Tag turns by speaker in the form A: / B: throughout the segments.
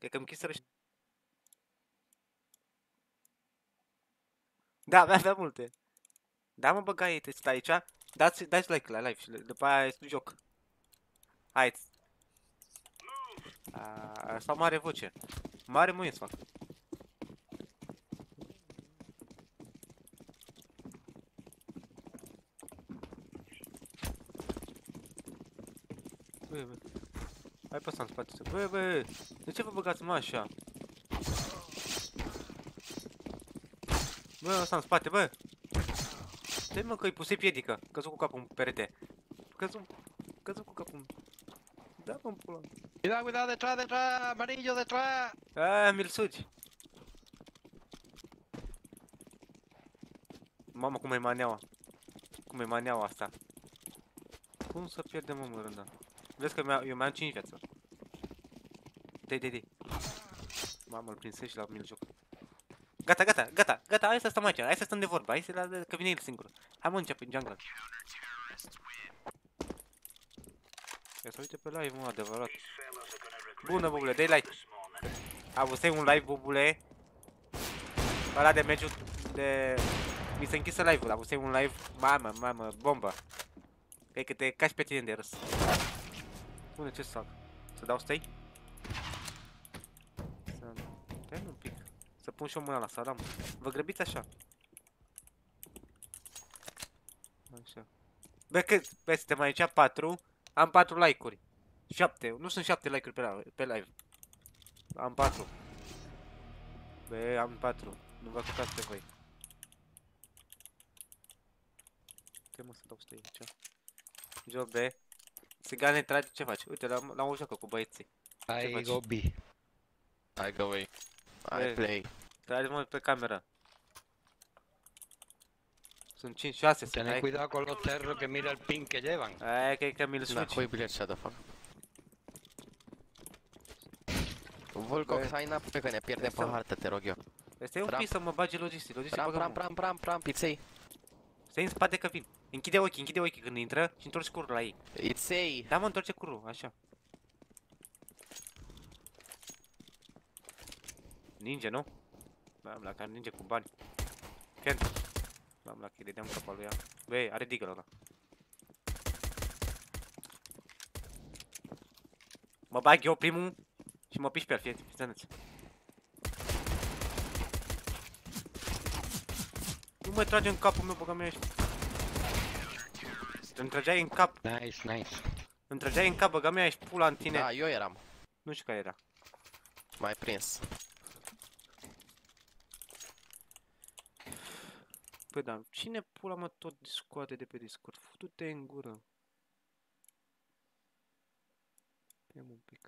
A: Cred că îmi chiseră și... Da, avea multe. Da, mă, băgai, te stai aici. Dați like la live și după aia este joc. Hai. Sau mare voce. Mare mâine să fac. Bă, bă. Hai pe ăsta în spate. Bă, de ce vă băgați mă așa? Bă, ăsta în spate, bă. Stai mă că îi puse piedică. Căzut cu capul în perete. Căzut cu capul în... Da, mă, pula.
B: Cuidado, cuidado, detrás, detrás, amarillo, detrás.
A: Mi-l sugi. Mamă, cum e maneaua. Cum e maneaua asta. Cum să pierdem mă rândă? Vezi că eu mai am 5 viață. Dai. Mamă, îl prinse și la mi-l joc. Gata, hai să stăm aici, hai să stăm de vorbă, hai să că vine el singur. Hai mă, începe în jungle. Ia să uite pe live, mă, adevărat. Bună, bubule, dai like. Avusei un live, bubule. Ăla de meciul de... Mi se închisă live-ul, avusei un live. Mamă, bombă. Cred că te cași pe tine de râs. Bune, ce să fac? Să dau stay? Stai un pic. Să pun și o mână la salam. Vă grăbiți așa. Așa. Bă, suntem aici 4. Am 4 like-uri. 7. Nu sunt 7 like-uri pe live. Am 4. Bă, am 4. Nu vă căcați pe voi. Ce mă să dau stay aici? Job B. Sigane trage, ce faci? Uite, l-am o joacă cu băieții.
B: I go B.
C: I go away. I play.
A: Trage mă pe cameră. Sunt 5, 6.
B: Tened cuidado con los terros que mira el ping que llevan.
A: Cred că mi-l
C: Na,
A: suci.
C: cui bilet shut the fuck. Volcox, hai înapoi că ne pierdem pe hartă, te rog eu.
A: Stai un pic să mă bagi logistic.
C: Pram, pizzei.
A: Stai în spate că vin. Închide ochii când intră și întorci curul la ei.
C: Iței.
A: Da, mă, întorce curul, așa. Ninja, nu? Bam, la care ninja cu bani. Fiant. Bam, la că-i dădeam capa lui ea. Băi, are digger ăla. Mă bag eu primul și mă piși pe el, fiți. Nu mă trage în capul meu, băga mea ești. Îmi trageai în cap.
B: Nice.
A: Îmi trageai în cap, băga mea ești pula în tine.
C: Da, eu eram.
A: Nu știu care era.
C: M-ai prins.
A: Păi da, cine pula mă tot scoate de pe Discord? Futu-te în gură. Ia un pic.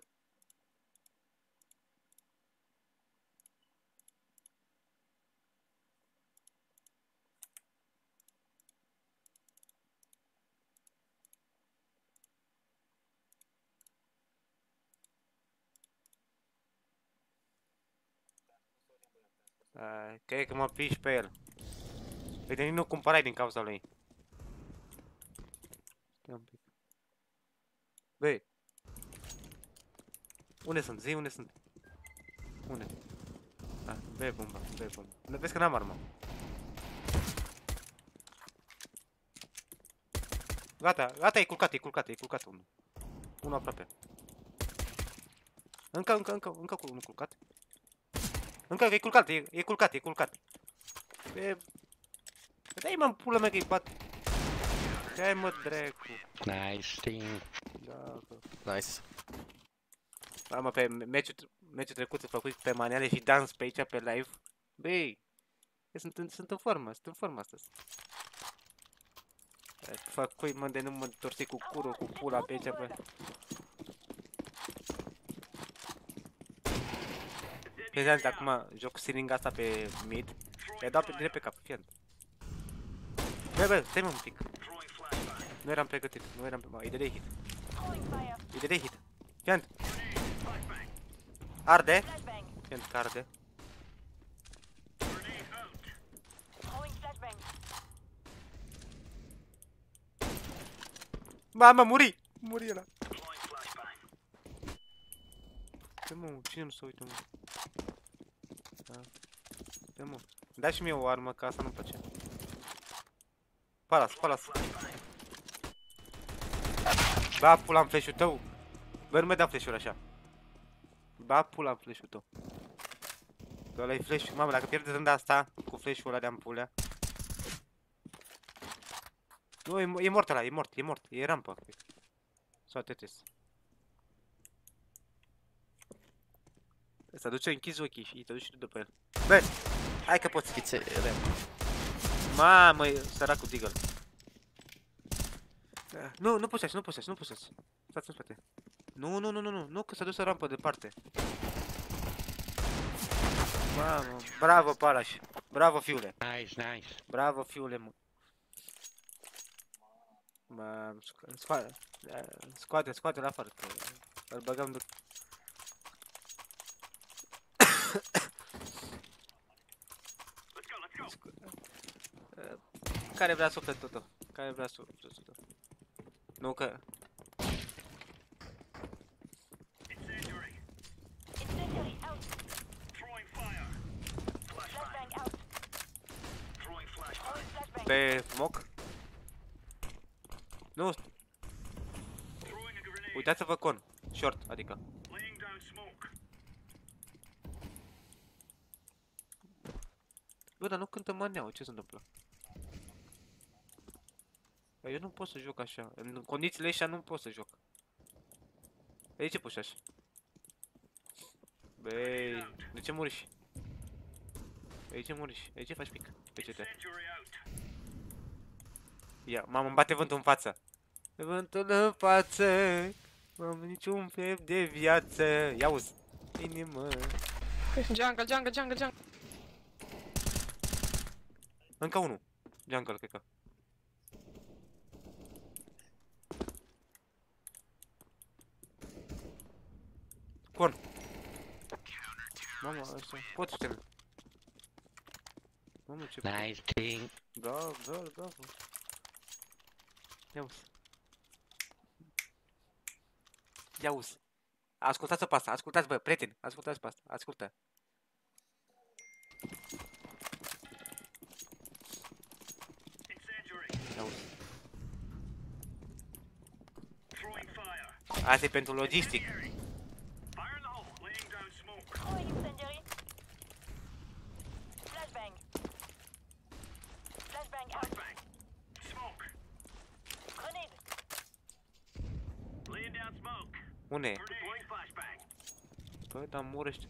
A: Cred că mă piși pe el. Uite, nici nu cumpărai din cauza lui. Stai un pic. Băi. Unde sunt? Zi, unde sunt? Unde? Băi, bomba. Vezi că n-am armă. Gata, e culcat unul. Unul aproape. Încă unul culcat. Încă e culcat. Dai mă în pulă mea că-i bat. Dai mă dracu.
B: Nice thing.
A: Da,
C: Nice.
A: mă, pe meciul trecut făcut pe manuale și dans pe aici pe live. Băi, sunt în formă astăzi. Fac cui mă de nu mă torsi cu curul, cu pula pe aici pe... Pe acum joc siringa asta pe mid. Le dau direct pe cap, fiant. Bă, stai mă un pic. Nu eram pregătit, îi dădei hit. Fiant. Arde. Fiant că arde. Mamă, muri ăla. Uite mă, cine nu se uită mă? Da. Uite mă. Dai și mie o armă, că asta nu-mi place. Palas, palas. Ba pula în flash-ul tău. Bă, nu mai da flash-uri așa. Ba pula în flash-ul tău. Că ăla e flash. Mamă, dacă pierde rând asta cu flash-ul ăla de-am pulea. Nu, e mort ăla, e mort, e mort. E rampă. Sau tetes. Ăsta duce, închizi ochii și te duci și tu după el. Bă, hai că poți.
C: Schițe, rem.
A: Mamă, săracul Deagle. Nu, nu puseați, nu puseați, nu puseați. Stați în spate. Nu, că s-a dus în rampă departe. Mamă, bravo, Palaș. Bravo, fiule.
B: Nice, nice.
A: Bravo, fiule, mă. Mă, scoate-l afară, că îl băgăm de... Care vrea sufletul tău? Care vrea sufletul tău? Nu că... Pe moc? Nu! Uitați-vă con. Short, adică. Bă, dar nu cântă maneau, ce se întâmplă? Bă, eu nu pot să joc așa. În condițiile astea nu pot să joc. De ce puși așa? Băi, de ce muriși? De ce muriși? De ce faci pic? Pe ce te? Ia, mamă, îmi bate vântul în față. Vântul în față. N-am niciun fel de viață. Ia uzi. Inimă.
C: Jungle.
A: Încă unul. Jungle, cred că. Con. Mamă, ăsta. Poți să-l. Mamă, ce...
B: Nice thing.
A: Da. Ia uzi. Ia uzi. Ascultați-o pe asta, ascultați, bă, prieteni, ascultați pe asta, ascultă. Ia uzi. Asta e pentru logistic. Unde e? Bă, dar murește.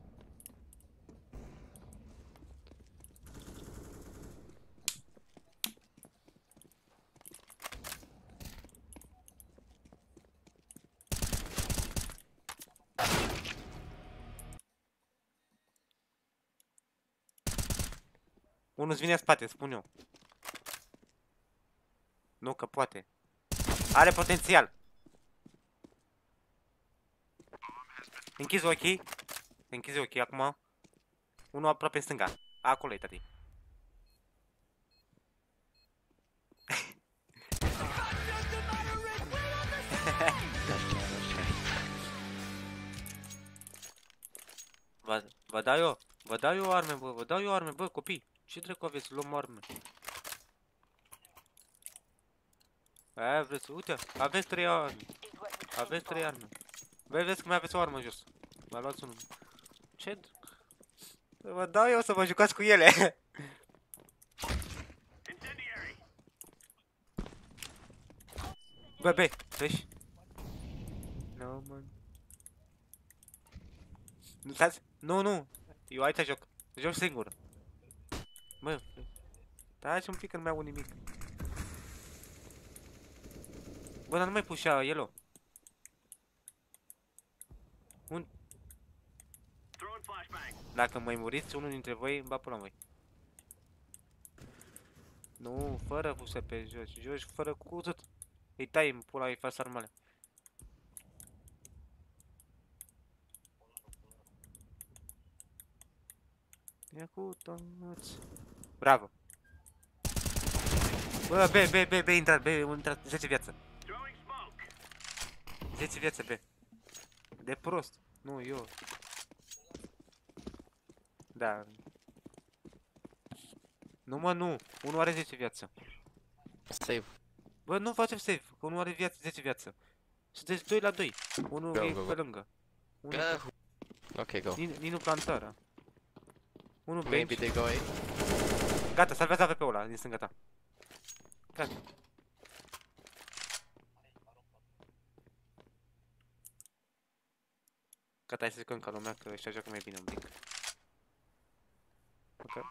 A: Unul-ți vine în spate, spun eu. Nu, că poate. Are potențial. Închizi ochii. Închizi ochii acum. Unul aproape în stânga. Acolo e, tati. Vă dau eu. Vă dau eu arme, bă. Vă dau eu arme, bă, copii. Ce dracu aveți? Luăm arme. Aia vreți, uite, aveți 3 arme. Aveți 3 arme. Băi, vezi că mai aveți o armă jos. Mai luați unul. Ce? Vă dau eu să vă jucați cu ele. Bă, vezi? No, man. Nu, stați? Nu. Eu aici joc. Joc singur. Bă, stai un pic că nu mai au nimic. Bă, dar nu mai pușea Yellow. Dacă mai muriți, unul dintre voi îmi bat pula voi. Nu, fără puse pe jos. Joci fără cuțit. Îi tai în pula, îi faci armale. Ia cu toți. Bravo. Bă, B, intrat, 10 viață. 10 viață, B. De prost. Nu, eu. Da. Nu, mă, nu. Unul are 10 viață.
C: Save.
A: Bă, nu facem save, că unul are viață, 10 viață. Sunteți 2 la 2. Unul
C: Go,
A: e
C: go,
A: pe
C: go.
A: lângă. Unul
C: Ok, go.
A: Ninu plantarea. Unul
C: Maybe
A: bench.
C: they go A.
A: Gata, salvează AWP-ul ăla din stânga ta. Gata. Gata, hai să jucăm ca lumea, că ăștia joacă mai bine un pic. Ok.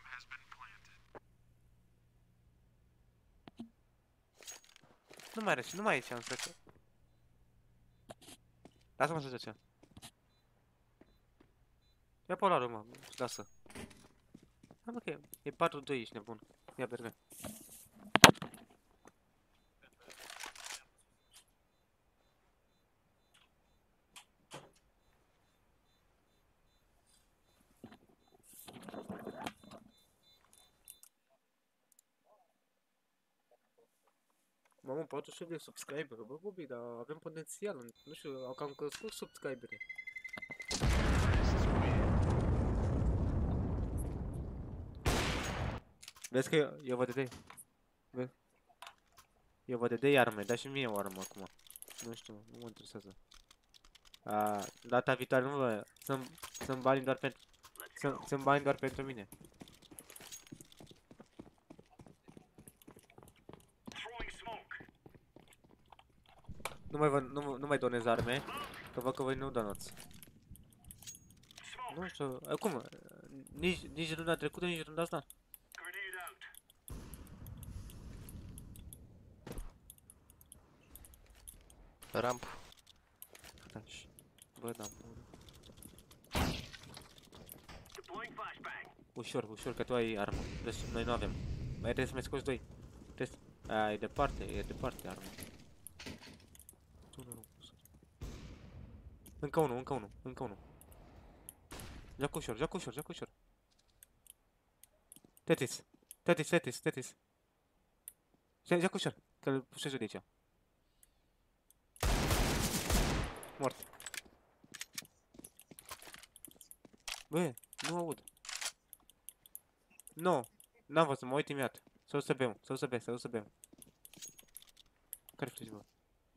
A: Nu mai e șansă că... Lasă-mă să joace. Ia polarul, mă, lasă. Hai, mă, că e 4-2, ești nebun. Ia, berbe. Mamă, 48 de subscriber, bă, Bobby, dar avem potențial, nu știu, au cam crescut subscriberii. Vezi că eu văd de Vezi? Eu văd de arme, dai și mie o armă acum. Nu știu, nu mă interesează. Data viitoare nu vă... Sunt bani doar pentru... Sunt bani doar pentru mine. Nu mai donez arme, că văd că voi nu donați. Nu știu, acum, nici runda trecută, nici runda asta.
C: Ramp.
A: Taci. Bă, da. Ușor, ușor, că tu ai armă. Deci noi nu avem. Mai trebuie să mai scoți 2. E departe armă. Încă unul. Joacă ușor. Tetis. Joacă ușor, că-l pușești de aici. Mort. Bă, nu aud. Nu, n-am văzut, mă uit imediat. Să o să bem. Care flash, bă?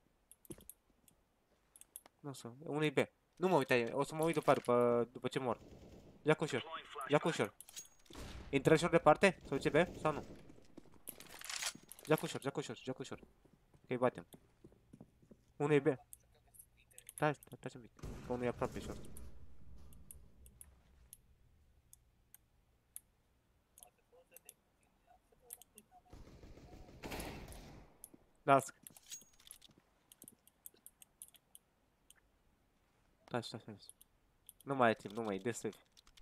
A: Nu o să, unul e B. Nu mă uit, o să mă uit după ce mor. Ia cu ușor. Intră ușor departe? Să duce B sau nu? Ia cu ușor. Că-i batem. Unul e B. Stai un pic, că unul e aproape ușor. Las. Stai. Nu mai ai timp, nu mai e de safe.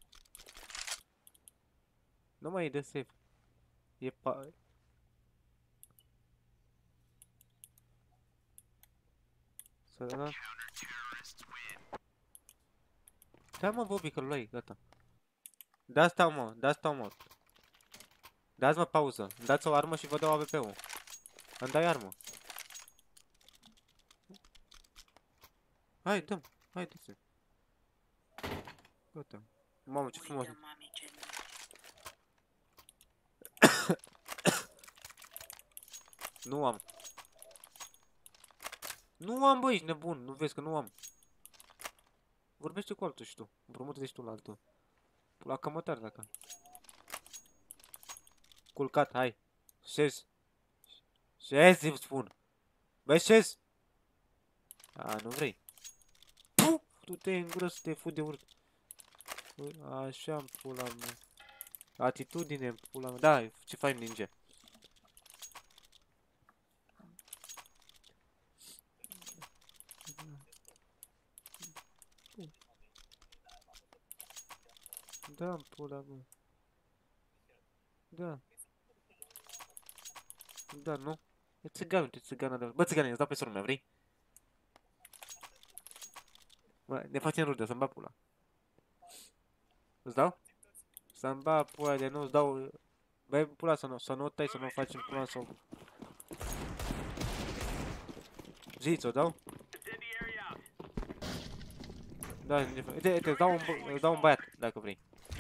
A: E Să da. Da, mă, Bobby, că-l luai, gata. Da, stau, mă. Dați-mă pauză. Îmi dați o armă și vă dau AWP-ul. Îmi dai armă. Hai, dă-mi. Gata. Mamă, ce frumos. Nu am. Nu am, bă, ești nebun. Nu vezi că nu am. Vorbește cu altul și tu. Împrumută-te și tu la altul. La cămătar, dacă. Culcat, hai. Șezi. Șezi, îmi spun. Băi, șezi. Nu vrei. Puh! Du-te în gură să te fut de urât. Așa-mi pula mea. Atitudine, pula mea. Da, ce fain ninja. Da, pula mea. Da, nu? E țigan, uite, țigan adevărat. Bă, țigane, îți dau pe sora mea, vrei? Bă, ne facem rudă, să-mi bat pula. Îți dau? Să-mi bat pula de nu, îți dau... Băi, pula, să nu o tai, să nu o facem pula, să o... Zi, ți-o dau? Da, uite, îți dau un băiat, dacă vrei.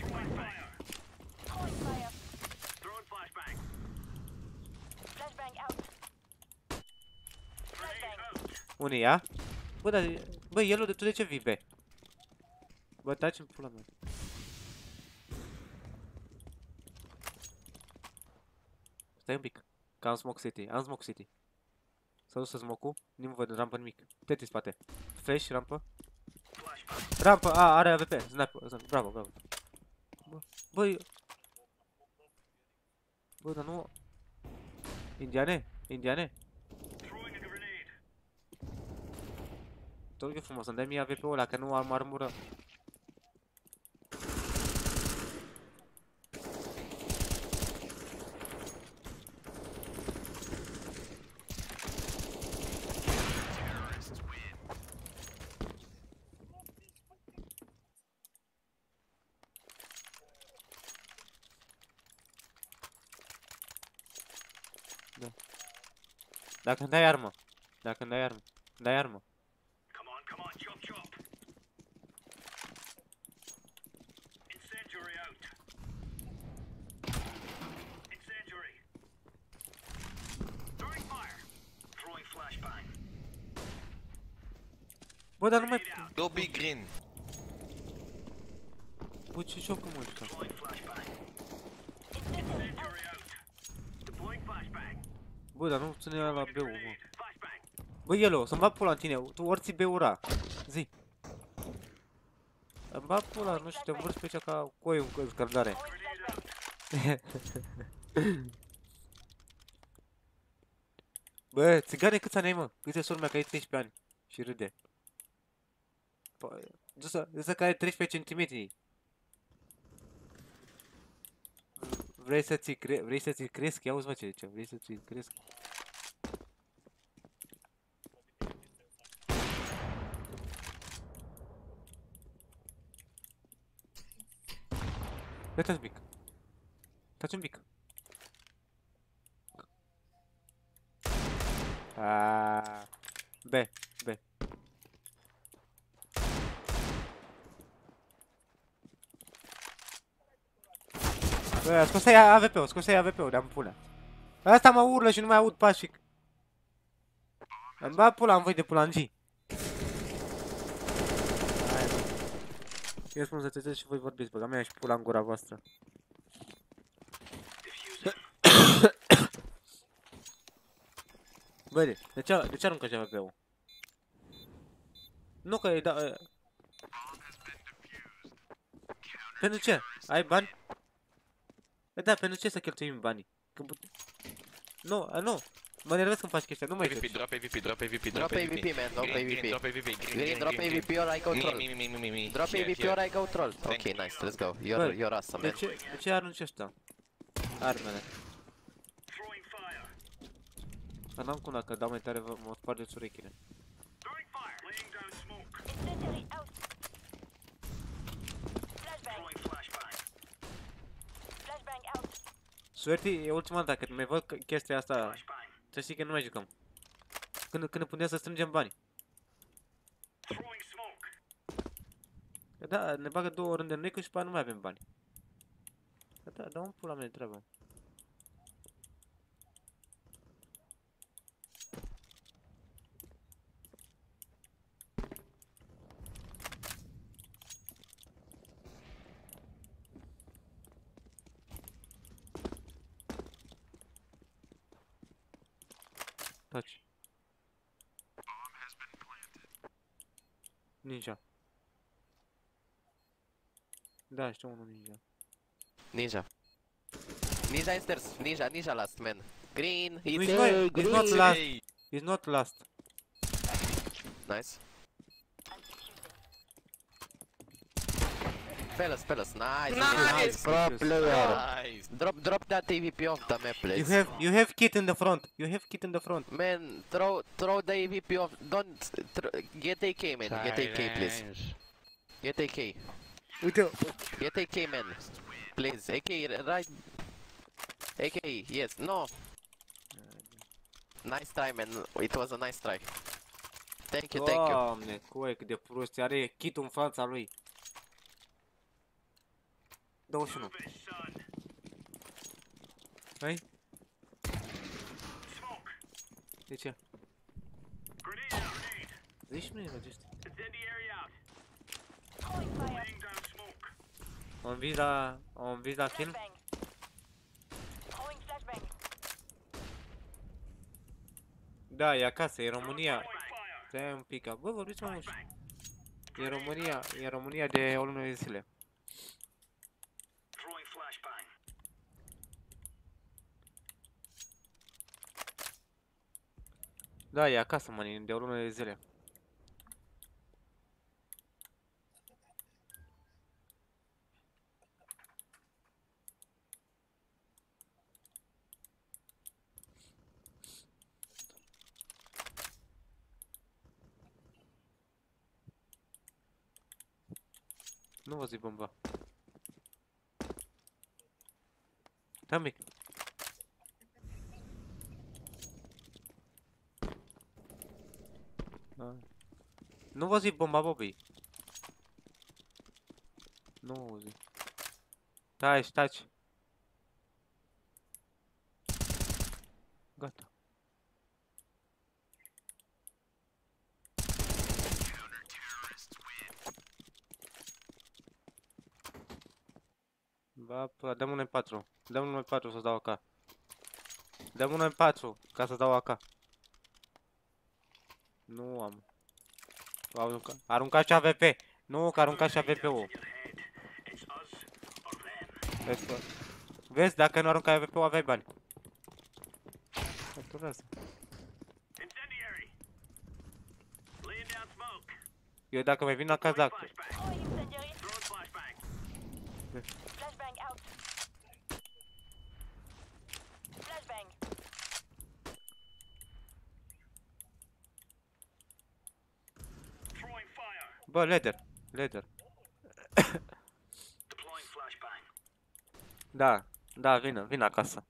A: Unii ia? Bă, dar, bă, Yellow, tu de ce vii, be? Bă, taci-mi pula mea. Stai un pic, că am Smoke City, am Smoke City. S-a dus să smoke-ul, nu văd în rampă nimic. Teti spate. Flash, rampă. Rampă, a, are AWP, sniper, bravo, bravo. Băi... Bă, dar nu... Indiane? Indiane? Te rog eu frumos, să-mi dai mie AWP-ul ăla, că nu am armură. Da. Dacă-mi dai armă. Dacă-mi dai armă. Dai armă. Bă, dar nu mai...
D: Go big green.
A: Bă, ce joc mă ăsta? Bă, dar nu ține la B-ul, mă. Bă, Yellow, să-mi bag pula în tine, tu ori ții B-ul ăla. Zi. Îmi bag pula, nu știu, te învârți pe aici ca coiul în scărdare. Bă, țigane, câți ani ai, mă? Uite sora mea că ai 13 ani. Și râde. Dă-să că ai 13 centimetri. Vrei să ți cresc? Ia uzi, mă, ce zice. Vrei să ți cresc? Uite-ți un pic. Taci un pic. Aaaa. B. Bă, scosei AWP-ul, scosei AWP-ul, de-am pula. Asta mă urlă și nu mai aud pașic. Îmi bag pula în voi de pulangi. Eu spun să te și voi vorbiți, băga mea și pula în gura voastră. Bă, de ce aruncă AWP-ul? Nu că îi da... Pentru ce? Ai bani? Păi da, pentru ce să cheltuim banii? Nu, nu. Mă nervez când faci chestia, nu mai
D: AVP, drop AVP, drop AVP,
C: Drop AVP, man, drop AVP.
D: Drop AVP,
C: Green, drop AVP or I go troll.
D: Me.
C: Drop AVP or I go troll. Ok, nice, let's go. You're awesome, man.
A: De ce arunci ăștia? Armele. Dar n-am cum, dacă dau mai tare mă spargeți urechile. Suerti, e ultima dată, când mai văd chestia asta, să știi că nu mai jucăm. Când ne punem să strângem bani. Da, ne bagă 2 ori în noi și pe aia nu mai avem bani. Da, dă un pula mea de treabă. Taci. Ninja. Da, știu unul ninja.
C: Ninja in stairs. Ninja last, man. Green,
A: He's not last. He's not last.
C: Nice. Fellas, nice, pro player.
D: Nice.
C: Drop that AVP off the map, please.
A: You have kit in the front. You have kit in the front.
C: Man, throw the AVP off. Don't get AK, man. Get AK, please. Get AK.
A: Uite.
C: Get AK, man. Please, AK, right. AK, yes, no. Nice try, man. It was a nice try. Thank you, thank you.
A: Doamne, coi, cât de prost. Are kit-ul în fața lui. 21. Hai? De ce? Zici nu e logiște. Am vis la film? Da, e acasă, e România. Stai un pic, bă, vorbiți mai mult. E România de o lună de zile. Da, e acasă, mă, de o lună de zile. Nu vă zic bomba. Da, mic. Nu vă zic bomba, Bobby. Nu vă zic. Taci. Gata. Ba, dăm un M4. Dăm un M4 să-ți dau AK. Dăm un M4 ca să dau AK. Nu am. Arunca și AVP. Nu, că arunca și AVP-ul. Vezi, dacă nu arunca AVP-ul, aveai bani. Eu dacă mai vin la casa... Bă, ladder. Da, vin acasă.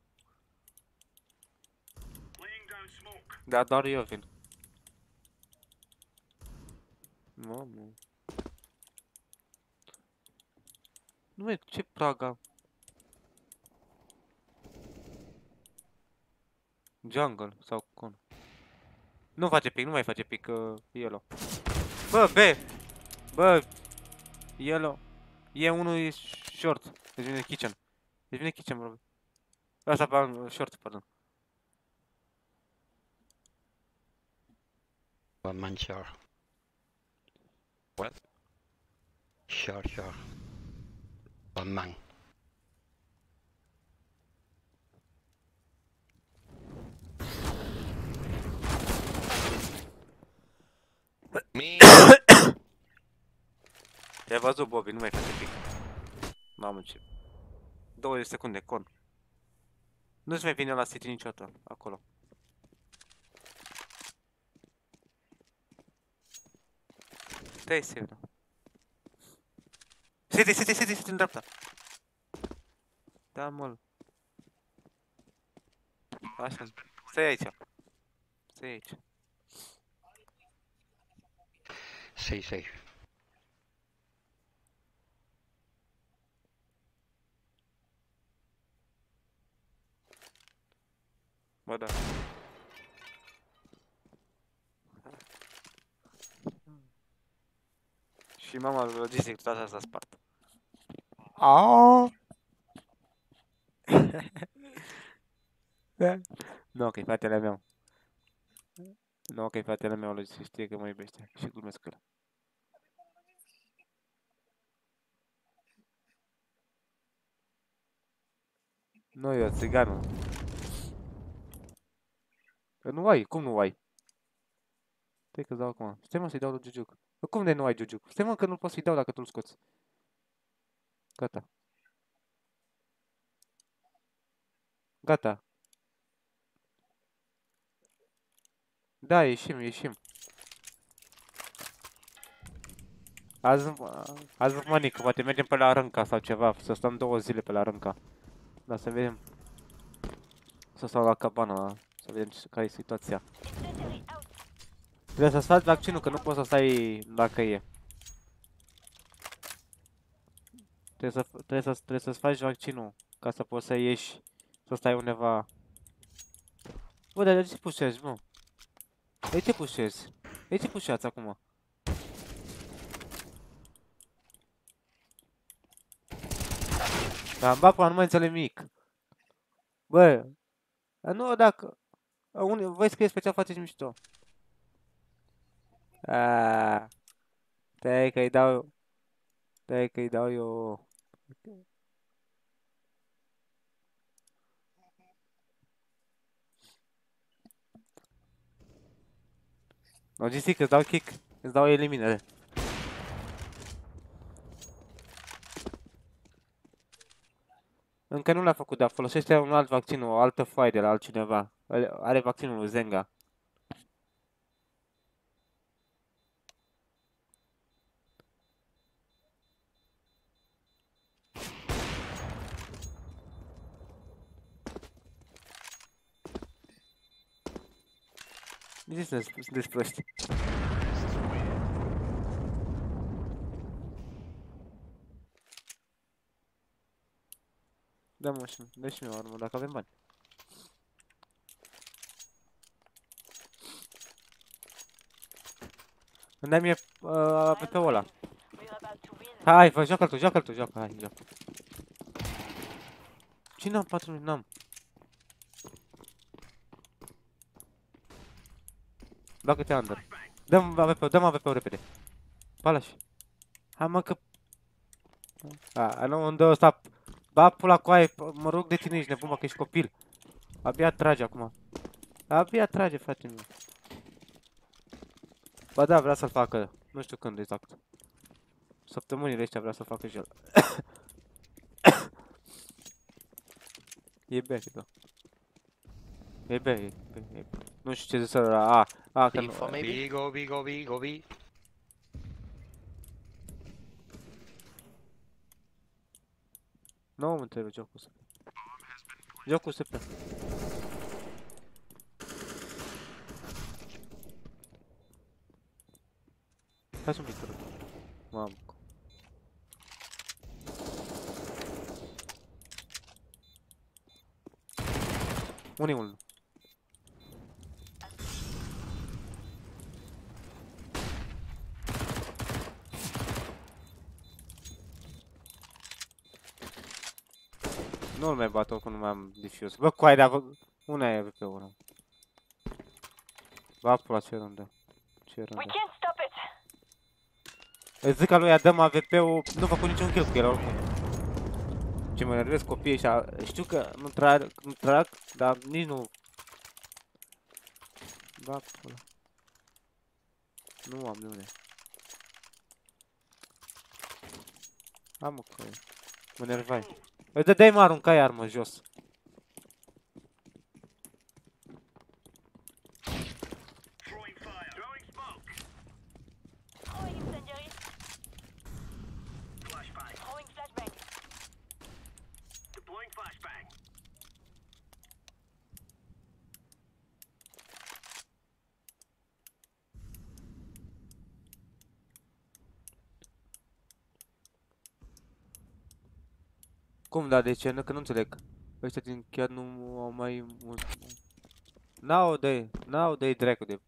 A: Da, doar eu vin. Mamă. Nu e, ce praga? Jungle sau cum? Nu face pic, nu mai face pic yellow. Bă, Bă, yellow. E unul short. Deci vine kitchen. Bro. Asta pe short, pardon.
B: One man sure.
D: What?
B: Sure. One man.
D: Me.
A: Te-ai văzut, Bobby, nu mai face pic. Mamă, ce... 20 secunde, con. Nu-ți mai vine la City niciodată, acolo. Stai safe, da. City în dreapta. Da, mă. Așa. Stai aici.
B: Safe.
A: Bă, da. Și mama lui Logistic toată s-a spart. Nu, că-i fratele meu. Nu, că-i fratele meu, Logistic știe că mă iubește și glumesc cu el. Nu, eu, țiganul. Nu ai, cum nu ai? Stai că-ți dau acum. Stai mă să-i dau lui Giugiuc. Cum de nu ai Giugiuc? Stai mă că nu pot să-i dau dacă tu-l scoți. Gata. Da, ieșim. Azi manică, poate mergem pe la Rânca sau ceva, să stăm 2 zile pe la Rânca. Da, să vedem. Să stau la cabana, să vedem care e situația. Trebuie să-ți faci vaccinul, că nu poți să stai dacă e. Trebuie să-ți faci vaccinul ca să poți să ieși, să stai undeva. Bă, dar de ce pușezi, mă? De ce pușezi? De ce pușeați acum? Dar Mbappé nu mai înțeleg nimic. Bă, nu dacă... Voi scrieți pe ce faceți mișto. Aaaa. Stai că-i dau... Stai că-i dau eu... Logistic, îți dau kick. Îți dau eliminare. Încă nu l-a făcut, dar folosește un alt vaccin, o altă foaie de la altcineva. Are vaccinul lui Zenga. Nici sunteți proști. Da, mă, și dă și mie o armă, dacă avem bani. Îmi dai mie AWP-ul ăla. Hai, fă, joacă-l tu, joacă-l tu, joacă, hai, joacă. Cine am 4 minute? N-am. Bagă-te under. Dă-mi AWP-ul repede. Palași. Hai mă că... Nu, îmi dă ăsta. Ba, pula coaie, mă rog de tine, ești nebun, mă, că ești copil. Abia trage acum. Abia trage, frate meu. Ba da, vrea să-l facă. Nu știu când exact. Săptămânile astea vrea să facă și el. E B, cred că. E B, e B. Nu știu ce zice ăla. Că nu.
B: B, go B, go B, go B.
A: Nu mă trebuie jocul să. Jocul se plec. Hai un pic, te rog. Mamă. Unii unul. Nu-l mai bat oricum, nu mai am diffuse. Bă, coai, dar una e pe una. Bă, pula, ce rândă. Ce rândă. Îți zic că lui dăm AWP-ul, nu făcut niciun kill cu el oricum. Ce mă nervesc copiii ăștia, știu că nu trag, dar nici nu... Bă, pula. Nu am de unde. Am mă, că mă nervai. Îi dădeai mă, aruncai armă jos. Cum, da, de ce? Că nu înțeleg. Ăștia din chiar nu au mai mult. N-au de dracu de...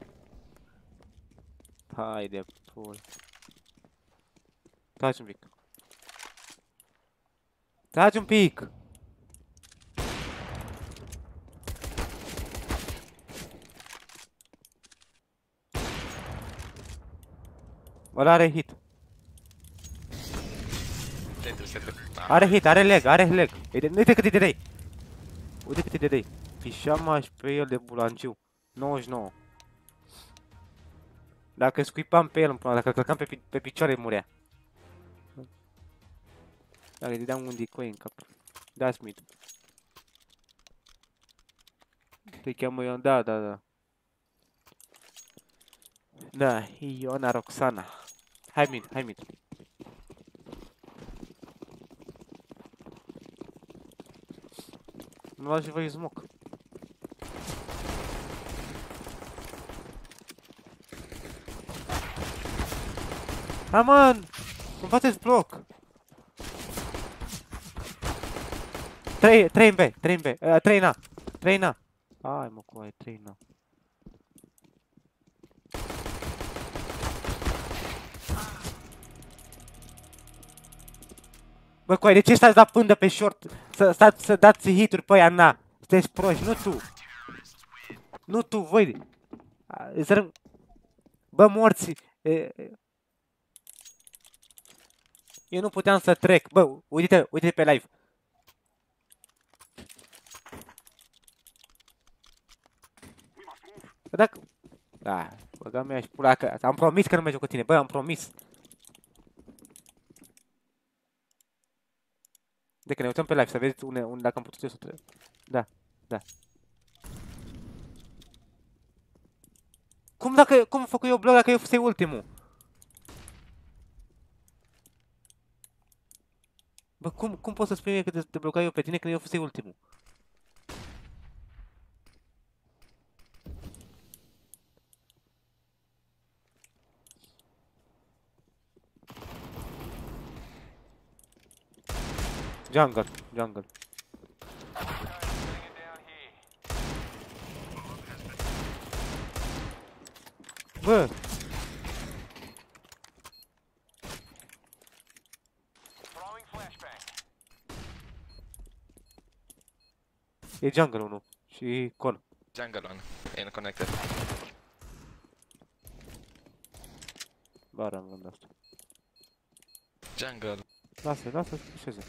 A: Hai de pula. Taci un pic. Taci un pic! Ăla are hit. Are hit, are leg. Uite cât îi dădei. Uite cât îi dădei. Fișam pe el de bulanciu. 99. Dacă scuipam pe el, dacă călcam pe picioare, murea. Dacă îi dădeam un decoy în cap. Da, Smith. Te cheamă Ion, da. Da, Iona Roxana. Hai mid. Nu l-aș voi smoke. Ah, man! Îmi faceți bloc! 3 în B, 3 în B, 3 în A, 3 în A. Ai mă, cu aia, 3 în A. Bă, coai, de ce stați la pândă pe short? Să dați hituri pe aia, na. Sunteți proști, nu tu. Nu tu, voi. Bă, morți. Eu nu puteam să trec. Bă, uite-te pe live. Bă, dacă... Da, băga mea și pula că... Am promis că nu merg cu tine, bă, am promis. De că ne uităm pe live, să vezi unde dacă am putut eu să trec. Da, da. Cum fac eu blog dacă eu fusei ultimul? Bă, cum poți să spui mie că te blocai eu pe tine când eu fusei ultimul? Jungle, jungle. Bă! E jungle unul și con.
D: Jungle one. In connected.
A: Bara am vândut asta.
D: Jungle.
A: Lasă să pușeze.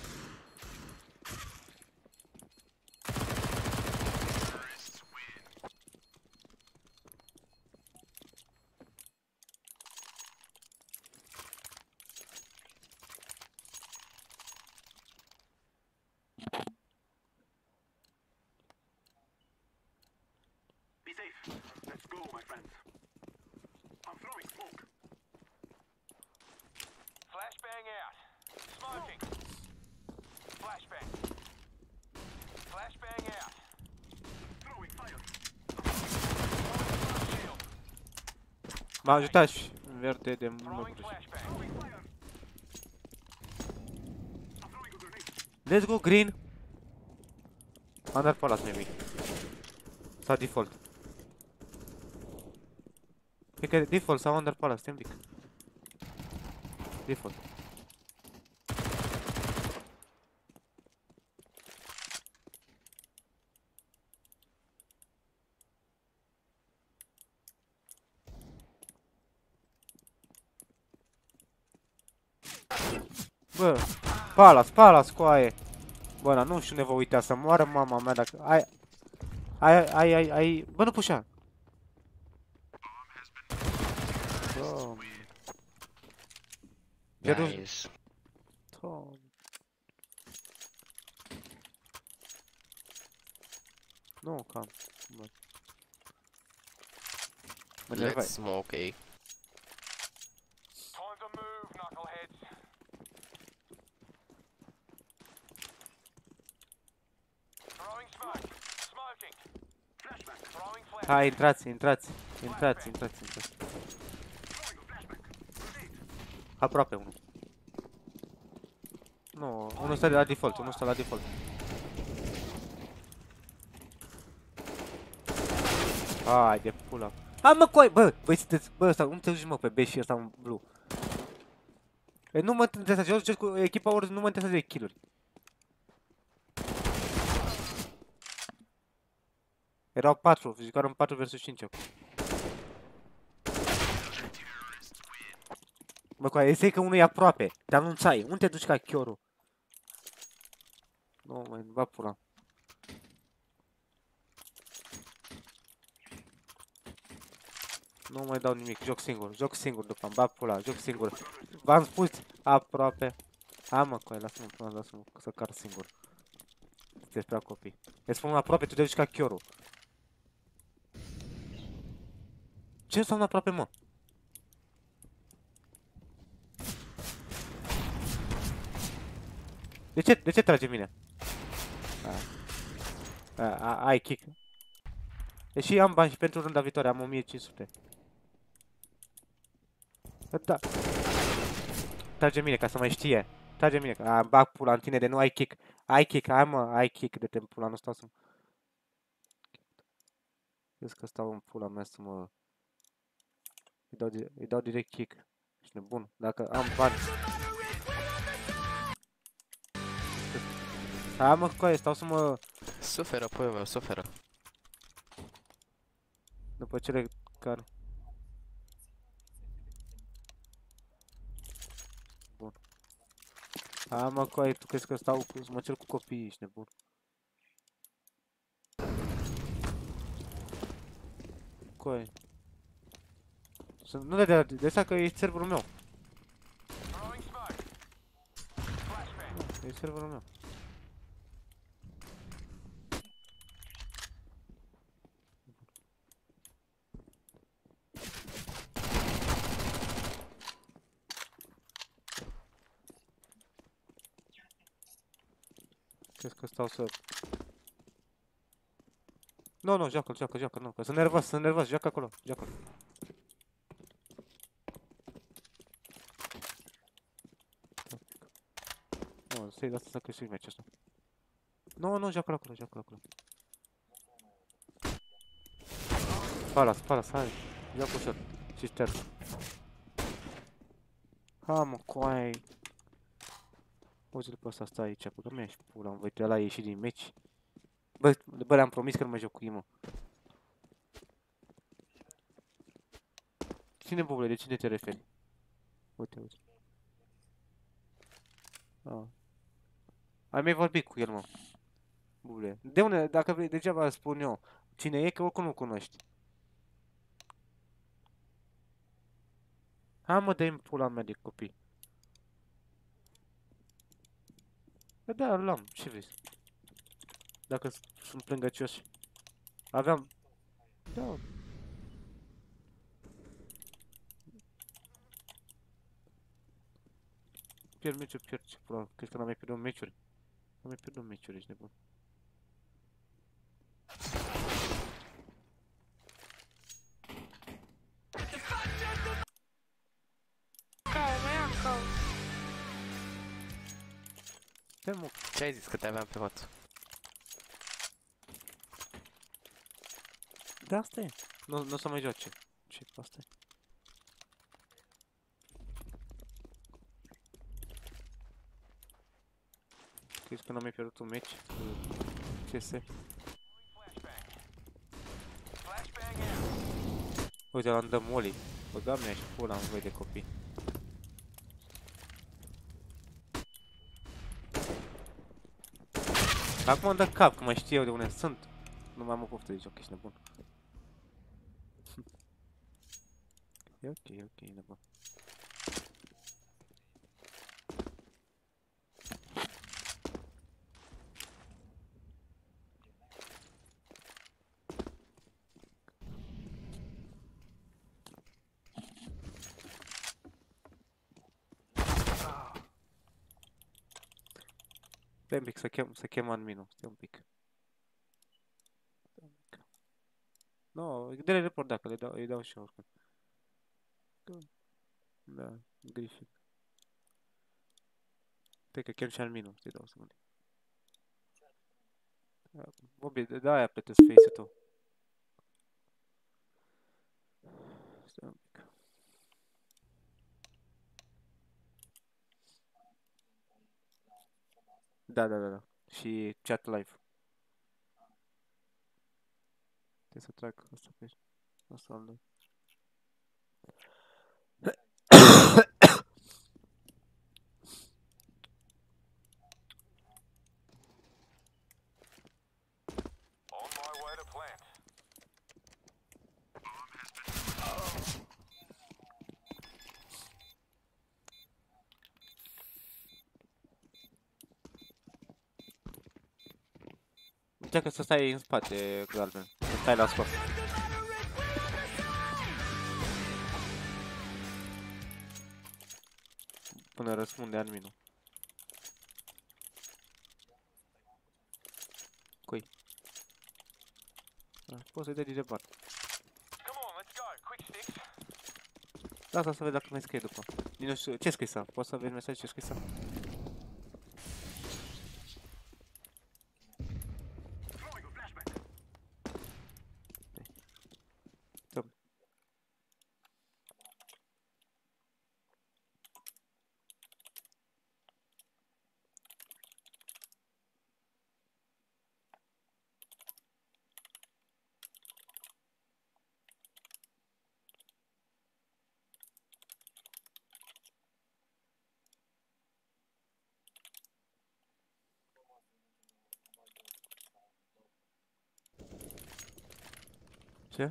E: Flashbang out. Smoking. Flashbang. Flashbang out. Throwing fire. Shield.
A: M-a ajutat și în verde de mult. Let's go green. Under palace maybe. Sau default. Cred că default sau under palace, stai un pic. Default. Bă, palace, coaie. Bă, dar nu știu unde vă uita, să moară mama mea dacă... Ai... Bă, nu pușa. Doamne.
D: Nice.
A: Doamne. Nu, cam.
C: Let's smoke A.
E: Time to move, knuckleheads. Throwing smoke. Smoking. Flashback. Throwing flash.
A: Hai, intrați. Aproape unul. Nu, unul stă la default, Hai de pula. Hai mă coi, bă, sunteți, bă, ăsta, nu te duci mă pe B și ăsta în blue. E, nu mă interesează, eu joc cu echipa ori, nu mă interesează de kill-uri. Erau 4, jucaram 4 vs 5 acum. Bă, coaie, este că unul e aproape, te anunțai, unde te duci ca chiorul? Nu, mă, va pula. Nu mai dau nimic, joc singur după am bat pula, joc singur. V-am spus, aproape. Hai mă, coaie, lasă-mă să car singur. Sunteți prea copii. Îți spun aproape, tu te duci ca chiorul. Ce înseamnă aproape, mă? De ce trage mine? Ai kick. Deși am bani și pentru runda viitoare, am 1500. Da. Trage mine ca să mai știe. Trage mine, că bag pula în tine de nu ai kick. Ai kick, hai mă, ai kick de te pula, nu stau să... Crezi că stau în pula mea să mă... Îi dau direct kick. Ești nebun. Dacă am bani... Hai mă, coaie, stau să mă...
C: Suferă, puiul meu, suferă.
A: După cele care... Bun. Hai mă, coaie, tu crezi că stau să mă cer cu copiii, ești nebun. Coaie. Nu de asta că e serverul meu.
E: Throwing smoke. Flashbang.
A: E serverul meu. Crezi că stau să... Nu, joacă, nu, că sunt nervos, joacă acolo, joacă. Nu, să-i lasă să câștigi meciul ăsta. Nu, joacă acolo. Palas, hai. Joacă ușor. Și șterg. Ha, mă, coai. Uite-l pe ăsta, stai aici, bă, mi-aș pula, îmi voi la a ieșit din meci. Bă, le-am promis că nu mai joc cu ei, mă. Cine, bubule, de cine te referi? Uite. Ai mai vorbit cu el, mă. Bubule. De unde, dacă degeaba spun eu cine e, că oricum nu cunoști. Hai mă, dă-i pula mea de copii. Da, l-am, ce vrei? Dacă sunt plângăcioși. Aveam... Da. Pierd meciuri, pierd ce pula. Crezi că n-am mai pierdut meciuri? N-am mai pierdut meciuri, ești nebun.
C: Ce ai zis că te aveam pe hot?
A: Da, asta e. Nu o să mai joace. Ce asta e? Crezi că n-am mai pierdut un meci cu CS?
E: Flashbang out.
A: Uite, l-am dă molly. Băga mea și pula în voi de copii. Acum îmi dă cap, că mai știu eu de unde sunt. Nu mai am o poftă de joc, ești nebun. E ok, nebun. Stai un pic, să chem admin-ul, stai un pic. No, dă-le report dacă îi dau și eu oricum. Da, Griffin. Stai că chem și admin-ul, să-i dau secunde. Bobby, da aia plătesc face-ul tău. Stai un pic. Da. Și chat live. Trebuie să trag asta pe aici. Asta al doi.
E: On my way to plant.
A: Încearcă să stai în spate, galben. Să stai la scos. Până răspunde adminul. Cui? Poți să-i dai de departe.
E: Come on, let's go. Quick sticks.
A: Lasă să vezi dacă mai scrie după. Nu știu, ce scrisă? Poți să vezi mesaj ce scrisă? Ce?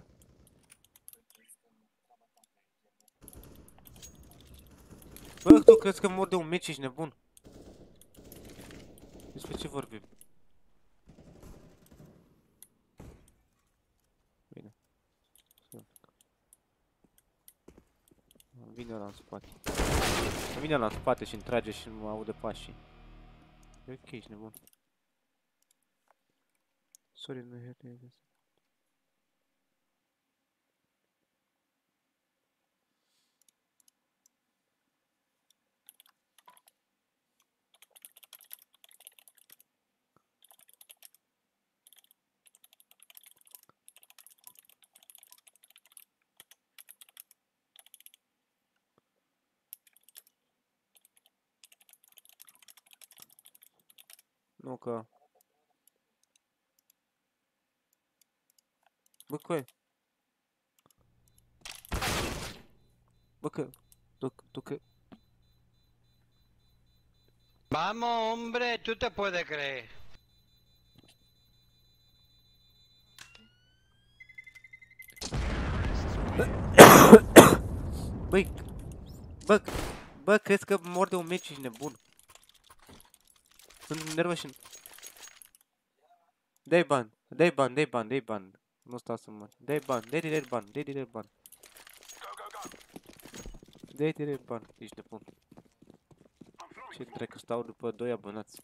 A: Bă, tu crezi că mor de un meci, ești nebun? Despre ce vorbim? Bine. Vine ăla în spate. Vine ăla în spate și îmi trage și nu aude pașii. E ok, ești nebun. Sorry, nu heard this. Nu că... Bă, că... Bă, că... Tu că...
B: Vamos, hombre, tú te puedes creer.
A: Băi... Bă, crezi că mor de un meci, ești nebun? Sunt nervos și... Dai ban, dai ban, dai ban, dai ban. Nu stau să mă... Dai ban, dai direct ban, dai direct ban. Dai direct ban, ești nebun. Ce dracu stau după 2 abonați.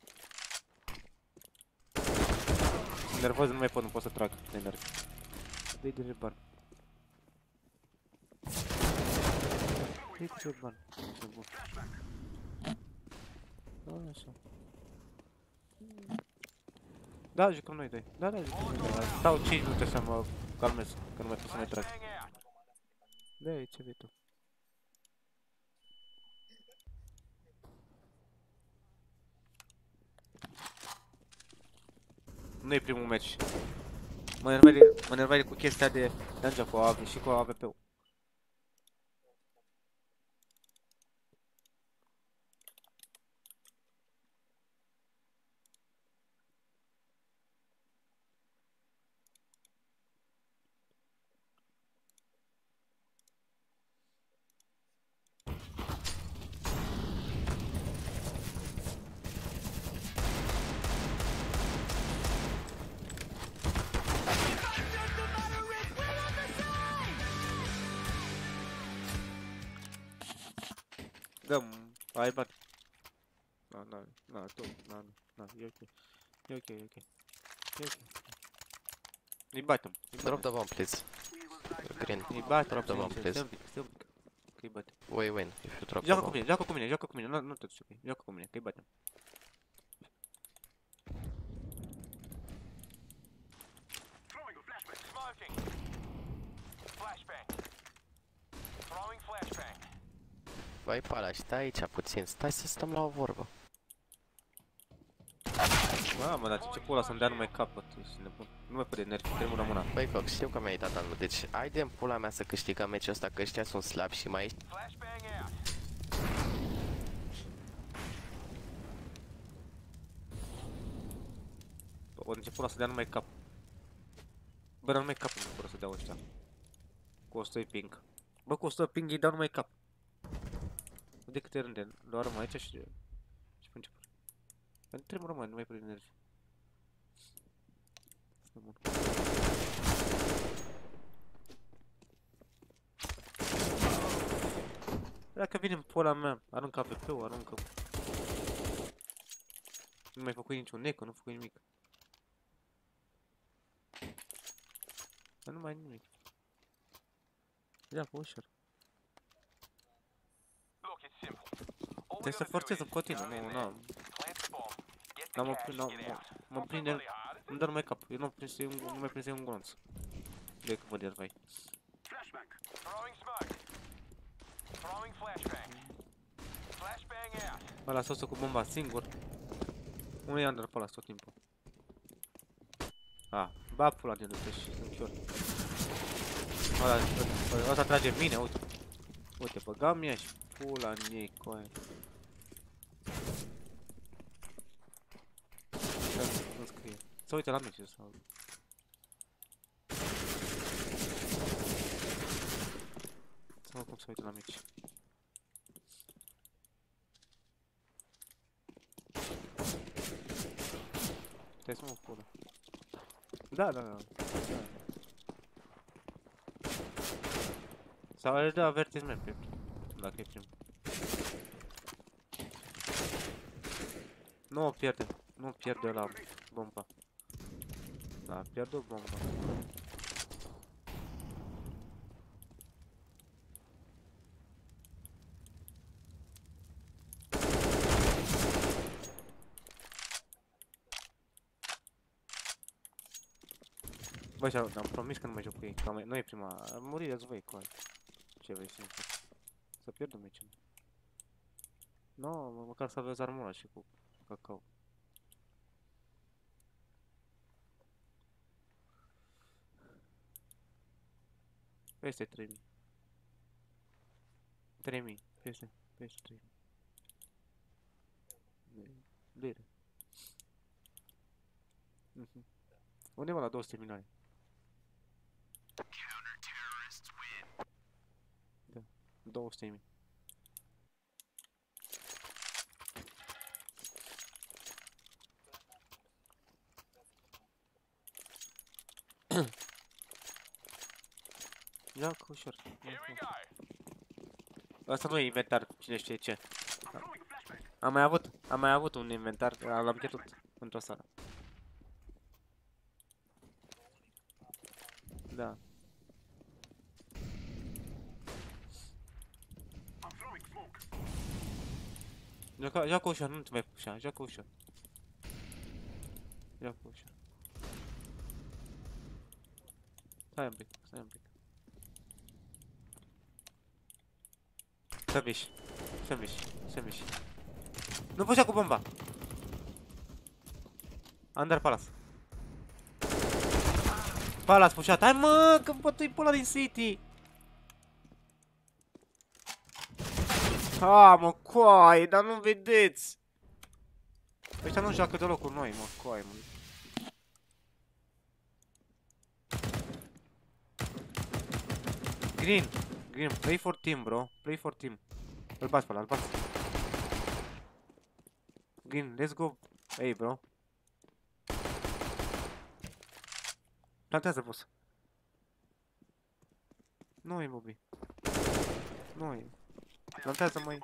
A: Sunt nervos, nu mai pot, nu pot să trag de nervi. Dai direct ban. Dai direct ban, ești nebun. Așa. Da, jucăm noi doi. Da, jucăm noi doi. Stau 5 minute să mă calmez, că nu mai pot să mai trag. Da, ce vei tu? Nu e primul match. Mă nervai cu chestia de dungeon cu AV și cu AVP-ul. Dăm, ai bat. Na, tu, na, e ok. E ok. Îi batem.
C: Drop the bomb, please. Green.
A: Îi batem.
C: Drop the bomb, please.
A: Stai un pic. Că îi batem.
C: We win if you drop the
A: Joacă
C: bomb.
A: cu mine, nu te duci, ok. Joacă cu mine, că îi batem.
E: Smoking. Flashbang. Throwing flashbang.
C: Vai pala, stai aici puțin, stai să stăm la o vorbă.
A: Mamă, dar ce pula să-mi dea numai capăt, ești nebun. Nu mai pot de nervi, tremură mâna.
C: Băi, Cox, știu că mi-ai dat anul, deci haide în pula mea să câștigăm meciul ăsta, că ăștia sunt slabi și mai ești...
E: Flashbang out.
A: O început pula să dea numai cap. Bă, dar numai capul nu pot să dea ăștia. Cu 100 ping. Bă, cu 100 ping îi dau numai cap. De câte rânde, doar aici și pe început. Pentru tremură, mă, nu mai pot de nervi. Bun. Dacă vine în pola mea, aruncă APP-ul, aruncă... Nu mai făcut niciun neco, nu făcut nimic. Dar nu mai nimic. Ia, pe ușor.
E: Look, it's simple. All we
A: Trebuie să
E: gotta do
A: forțez în
E: is
A: continuu,
E: go in
A: nu,
E: there,
A: nu.
E: plant the bomb, get the
A: N-am
E: cash,
A: oprit,
E: and get out.
A: mă
E: Not
A: prinde,
E: bloody hard.
A: îmi dă numai cap. Eu nu mai prinse un glonț. De că văd el, vai.
E: Throwing smoke. Throwing flashbang. Flashbang out.
A: Ăla s-o cu bomba singur. Unul e under pe ăla tot timpul. A, ba pula din dute și sunt chior. Ăsta trage în mine, uite. Uite, băgam ea și pula în ei, coaie. Nu scrie. Să uite la mici sau... Să mă cum să uite la mici. Stai să mă pula. Da. Sau îi dă avertisment pe dacă e prim. Nu o pierde. Nu pierde la bomba. Da, pierde o bomba. Bă, și-am promis că nu mai joc cu ei, că nu e prima, muriți voi cu aia. Ce vrei simplu? Să pierdem meciul. No, măcar să aveți armura și cu cacao. Peste 3000. 3000, peste 3000. Lire. Undeva la 200 milioane. Da, 200.000. Ia cu ușor. Asta nu e inventar, cine știe ce. Am mai avut un inventar, l-am pierdut într-o seară. Da. Joacă ușor, nu te mai pușa, joacă ușor. Joacă ușor. Stai un pic. Să miși. Nu pușa cu bomba! Under Palace. Palace pușat, hai mă, că bătui pula din City! Ha, mă, coaie, dar nu vedeți! Ăștia nu joacă deloc cu noi, mă, coaie, mă. Green, play for team, bro. Play for team. Îl bați pe ăla, îl bați. Green, let's go. Hey, bro. Plantează, boss. Nu e, Bobby. Nu e. Plantează, mai.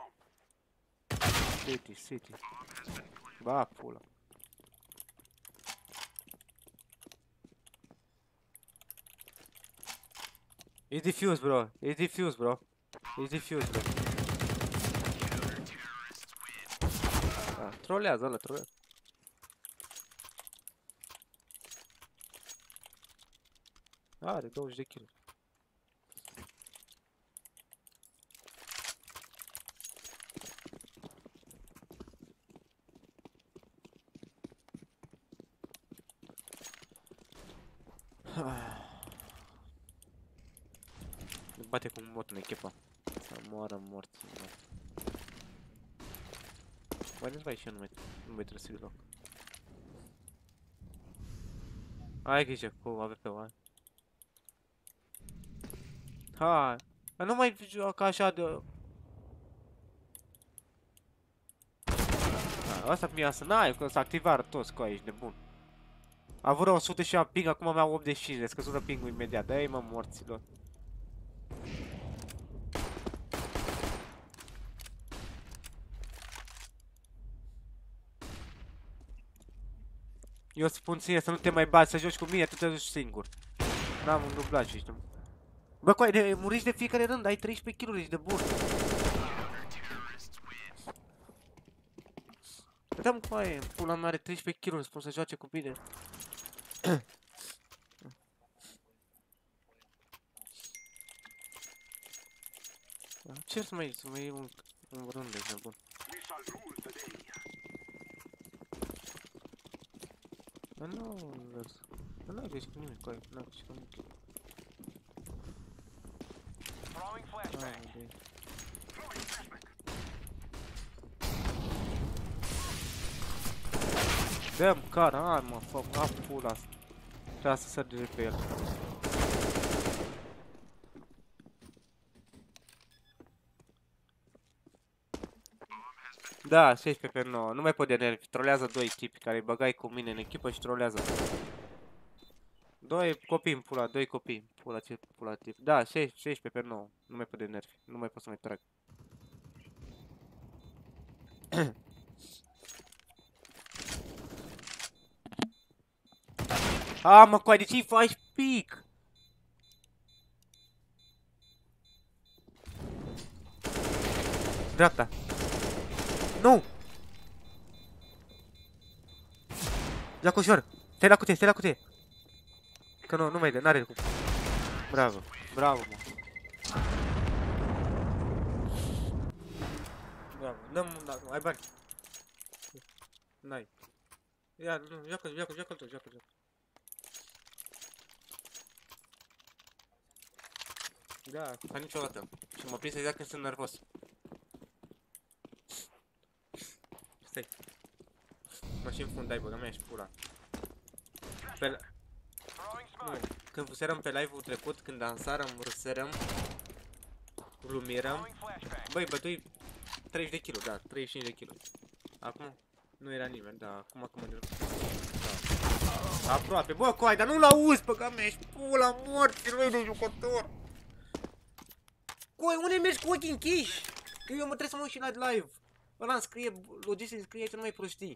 A: City. Ba, pula. E defuse, bro. E defuse, bro. Da, trolează ăla, trolează. Are 20 de kill. Bate cu un bot în echipă. Să moară morți. Mai vai și eu nu mai trebuie să loc. Ai grijă cu AWP-ul, hai. Hai. Dar nu mai joacă așa de... Asta mi-a să n-ai, că s-a activat toți cu aici, nebun. A avut 100 și a ping, acum avea 85, le scăzură ping-ul imediat. Dă-i mă morților. Eu spun ție să nu te mai bați, să joci cu mine, tu te joci singur. N-am un dublaj și nu. Bă, coai, muriți de fiecare rând, ai 13 kill-uri, ești de bun. Dăm cu aia, pula mea are 13 kg, spun să joace cu bine. Ce să mai iei un rând de nebun? Dar nu ai greșit cu nimic, cu aia, nu ai greșit cu nimic.
E: Throwing flashbang.
A: Dă-mi cara, hai mă, fă, am pula asta. Trebuie să sărge pe el. Da, 16 pe 9, nu mai pot de nervi, trolează 2 tipi care îi băgai cu mine în echipă și trolează. 2 copii în pula, 2 copii, pula ce pula tip. Da, 16 pe 9, nu mai pot de nervi, nu mai pot să mai trag. A, mă, coai, de ce-i faci pic? Dreapta. Nu! Ia cu ușor! Stai la cutie, stai la cutie! Că nu mai dă, n-are cum. Bravo, bravo, mă. Bravo, dă-mi, ai bani. N-ai. Ia cu tot. Da, ca niciodată. Și mă prind să-i dea când sunt nervos. Stai. Mă și înfundai, băga mea și pula. Nu, când fuserăm pe live-ul trecut, când dansarăm, râsărăm, glumirăm. Băi, bătui 30 de kg, da, 35 de kg. Acum nu era nimeni, da, acum mă nervos. Da. Aproape, bă, coai, dar nu-l auzi, băga mea și pula morților de jucător. Coi, unde mergi cu ochii închiși? Că eu mă trebuie să mă uit și la live. Ăla îmi scrie, Logistic îmi scrie aici, nu mai prostii.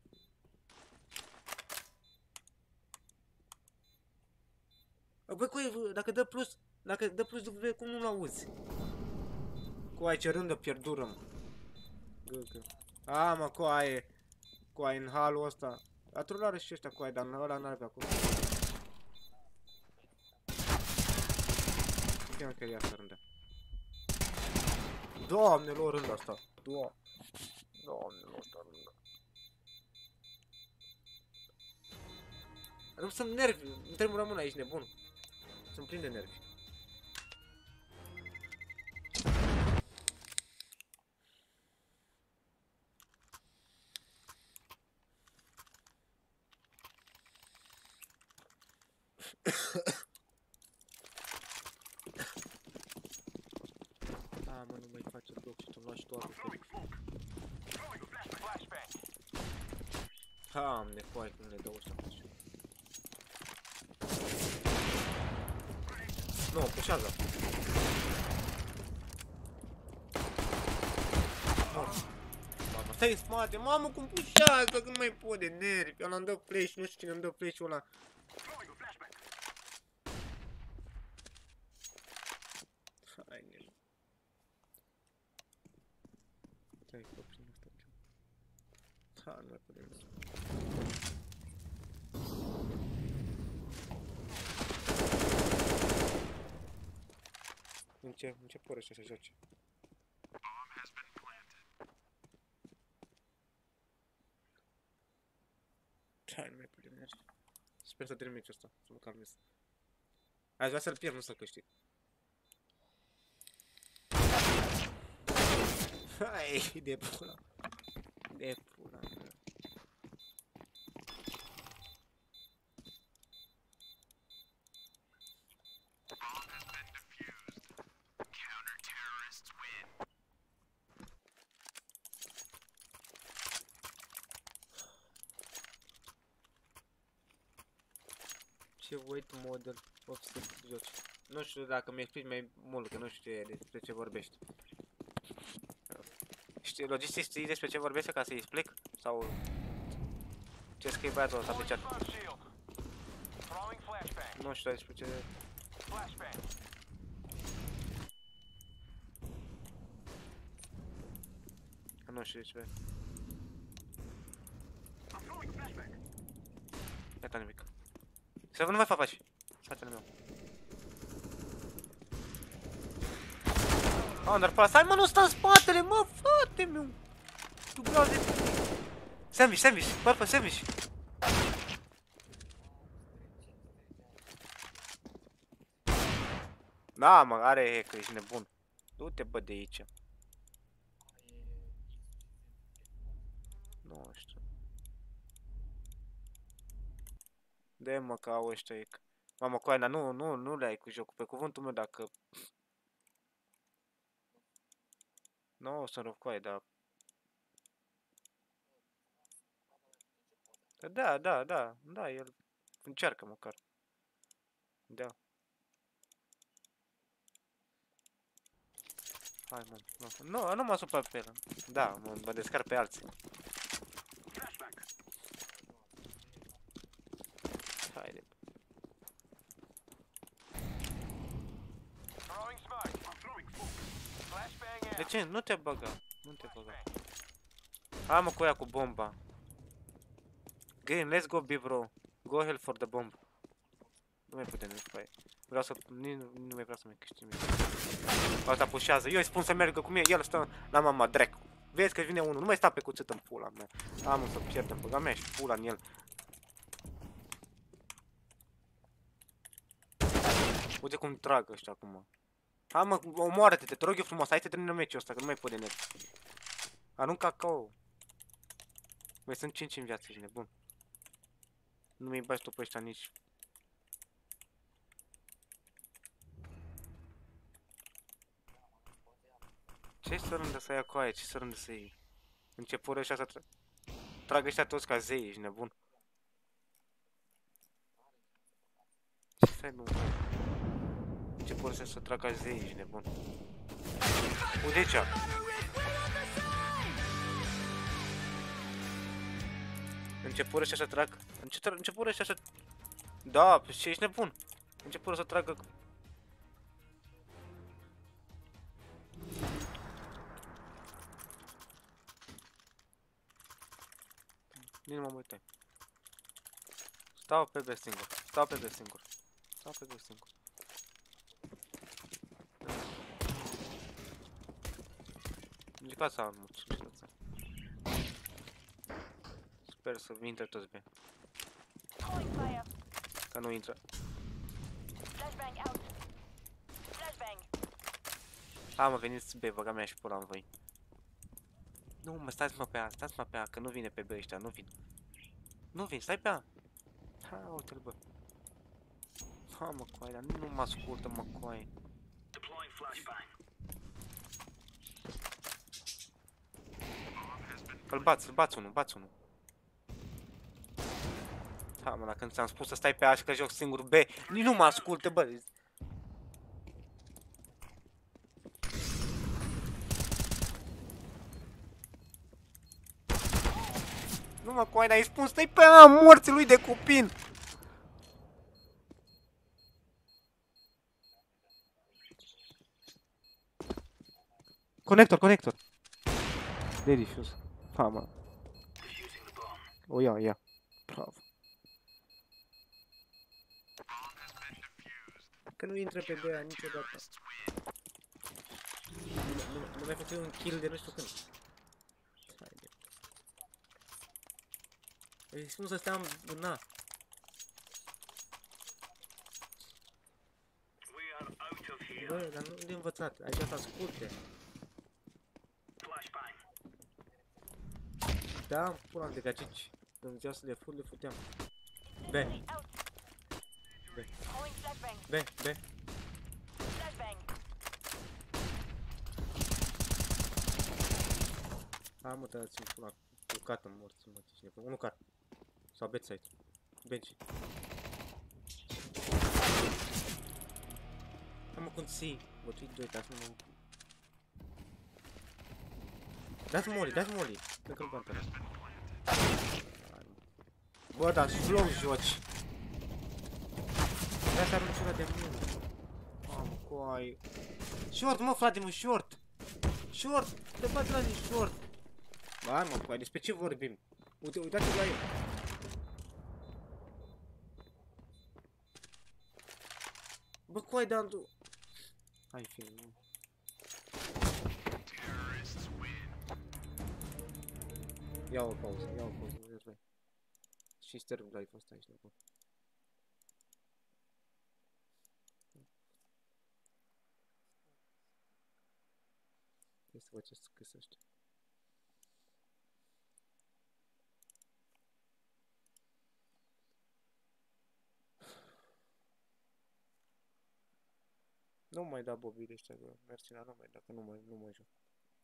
A: Băi, coi, dacă dă plus, cum nu-l auzi? Coai, ce rândă pierdură, mă. Gâcă. A, mă, coai, în halul ăsta. Atunci are și ăștia, coai, dar ăla n-are pe acolo. Ia că ia asta rândă. Doamnelor, rând asta. Doamnelor, asta rând. Nu sunt nervi, îmi tremură mâna, ești nebun. Sunt plin de nervi. Mă, nu mai face bloc și tu-mi lași toate. Doamne, coai, cum le dau ăștia pe așa. Nu, pușează. Mamă, stai în spate, mamă, cum pușează, că nu mai pot de nervi. Ăla îmi dă flash, nu știu cine îmi dă flash-ul ăla. Hai, nelu. Stai, copii, nu stau. Ha, nu mai pot de nervi. În ce poră ăștia să joace? Hai, nu mai pot de nervi. Sper să termin meciul ăsta, să mă calmez. Aș vrea să-l pierd, nu să-l câștig. Hai, de pula. De pula mea. Ce weight model offset joci. Nu știu dacă mi explici mai mult, că nu știu despre ce vorbești. Știi, Logistic, știi despre ce vorbește ca să-i explic? Sau ce scrie băiatul ăsta pe chat? Nu știu despre ce... Nu știu despre... întâmplat nimic. Să nu mai faci. Fratele meu. Under pass. Hai mă, nu sta în spatele, mă, frate meu. Tu vreau de... Sandwich. Purple sandwich. Da, mă, are hack, ești nebun. Du-te, bă, de aici. Nu știu. De mă, că au ăștia hack. Mamă, Coaina, nu le ai cu jocul. Pe cuvântul meu, dacă... Nu o să rog Coai, dar... Da, el încearcă măcar. Da. Hai, mă, nu mă supăr pe el. Da, mă descar pe alții. Haide. De ce? Nu te băga. Hai mă cu ea cu bomba. Game, let's go B, bro. Go hell for the bomb. Nu mai putem nimic pe aia. Vreau să... Nu mai vreau să mai câștig nimic. Asta pușează. Eu îi spun să meargă cu mine, el stă la mama dracu. Vezi că vine unul, nu mai sta pe cuțit în pula mea. Am să pierdem băga mea și pula în el. Uite cum trag ăștia acum. Hai mă, omoară-te, te rog eu frumos, hai să termină meciul ăsta, că nu mai pot de net. Arunc cacao. Mai sunt 5 în viață, ești nebun. Nu mi-i bagi tu pe ăștia nici. Ce să rândă să ia coaie, ce să rândă să iei? Începură ăștia să tragă ăștia toți ca zei, ești nebun. Ce să ai, nu? Începură ăștia să tragă ca zei, ești nebun. Uite aici. Începură ăștia să trag. Începură ăștia să... Da, pe ce ești nebun? Începură să tragă... Nici nu mă uitai. Stau pe B singur. Încercați să am mulți. Sper să intre toți B. Că nu intră. Hai mă, veniți B, băga mea și pula în voi. Nu mă, stați mă pe A, că nu vine pe B ăștia, nu vin, stai pe A. Ha, uite-l bă. Ha mă, coaie, dar nu mă ascultă mă, coaie. Îl bați unul. Ha mă, dacă ți-am spus să stai pe A și că joc singur B, nici nu mă ascultă bă. Nu mă, coaie, dar îi spun stai pe A, morții lui de copin! Conector! De defuse. Ha, mă. O ia. Bravo. Că nu intră pe B niciodată. Nu mai făcut un kill de nu știu când. Haide. Îi spun să stea în A. Bă, dar nu de învățat, aici să asculte. Da, pula de gagici. Când ziceau să le futeam. B. Hai mă, dați-mi pula. Culcat-o morți, mă, cineva. Unul car. Sau bedside. Bench. Hai mă, cum ții. Bă, tu-i doi, dați-mă mă. Dați molly. Cred că-l bantă. Bă, dar slow joci. De-aia s-a runcit de mult. Mamă, coai. Short, mă, frate, mă, short. Te bați la zi, short. Bă, mă, coai, despre ce vorbim? Uitați-vă la el. Bă, coai, Dan, tu... Hai, fi, nu. Ia o pauză, nu nervai. Și sterb live-ul ăsta aici, nebun. Ia să văd ce scris ăștia. Nu mai da Bobby de ăștia, bă. Mersi, dar nu mai da, că nu mai joc.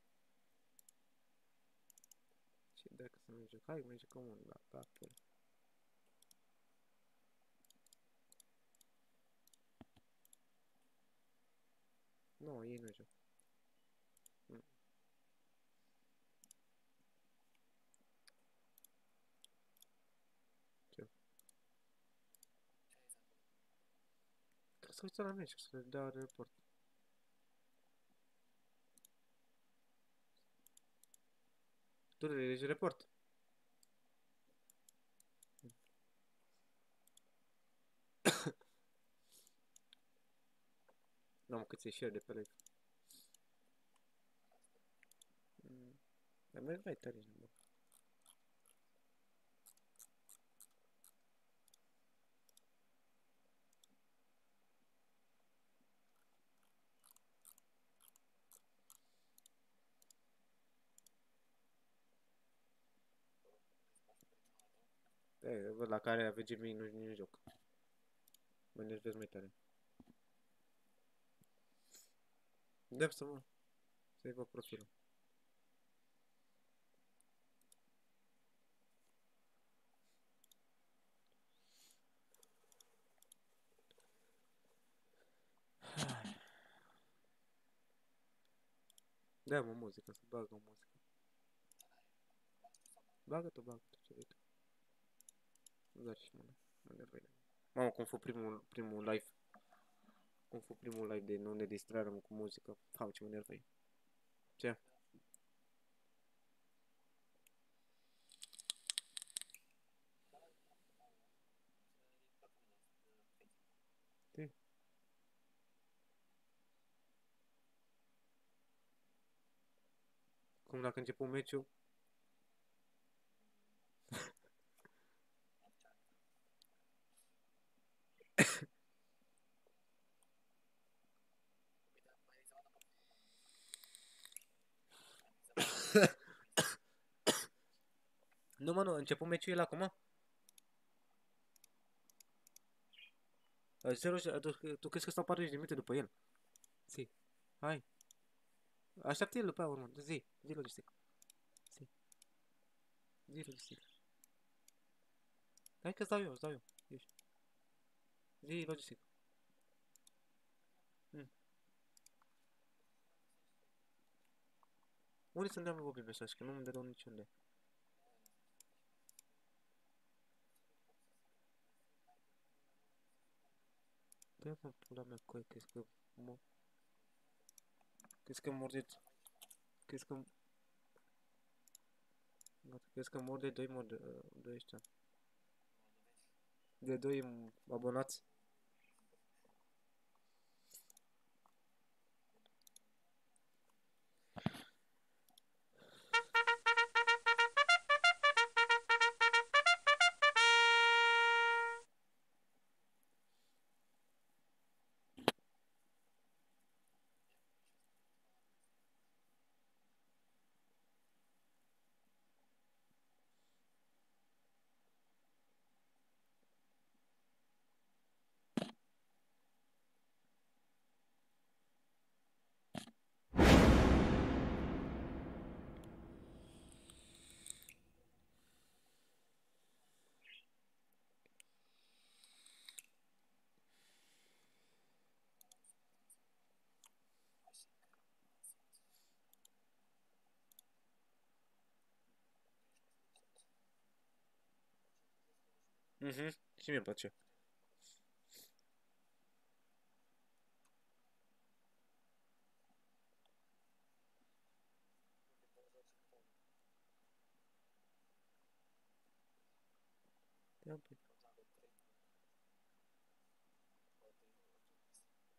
A: Și dacă să nu joc, hai, mai jucăm unul la Apple. Nu, ei nu joc. Ce? Trebuie să uită la meci, să le dea report. Tu le legi report. N-am cât să-i share de pe live. Dar merg mai tare, bă. Bă, la care AVG mie nu joc. Mă enervez mai tare. Dă să mă. Să-i văd profilul. Da, mă, muzică, să bagă o muzică. Bagă-te, ce vrei tu. Dar și mă nervei. Mamă, cum fu primul live. Cum fu primul live de nu ne distrarăm cu muzică. Hau, ce mă nervei. Ce? Ce? Cum dacă început meciul? Nu, mă, nu, început meciul el acum? Zero, tu crezi că stau 40 de minute după el? Si. Hai. Așteaptă el după aia urmă. Zi logistic. Zi logistic. Hai că îți dau eu. Ieși. Zi logistic. Unde să-mi dea Bobby mesaj? Că nu mi dau niciunde. Bă, mă, pula mea, coi, crezi că mă... Crezi că mor de... Crezi că... Crezi că mor de doi ăștia. De doi abonați. Și mie îmi place. Ia, păi.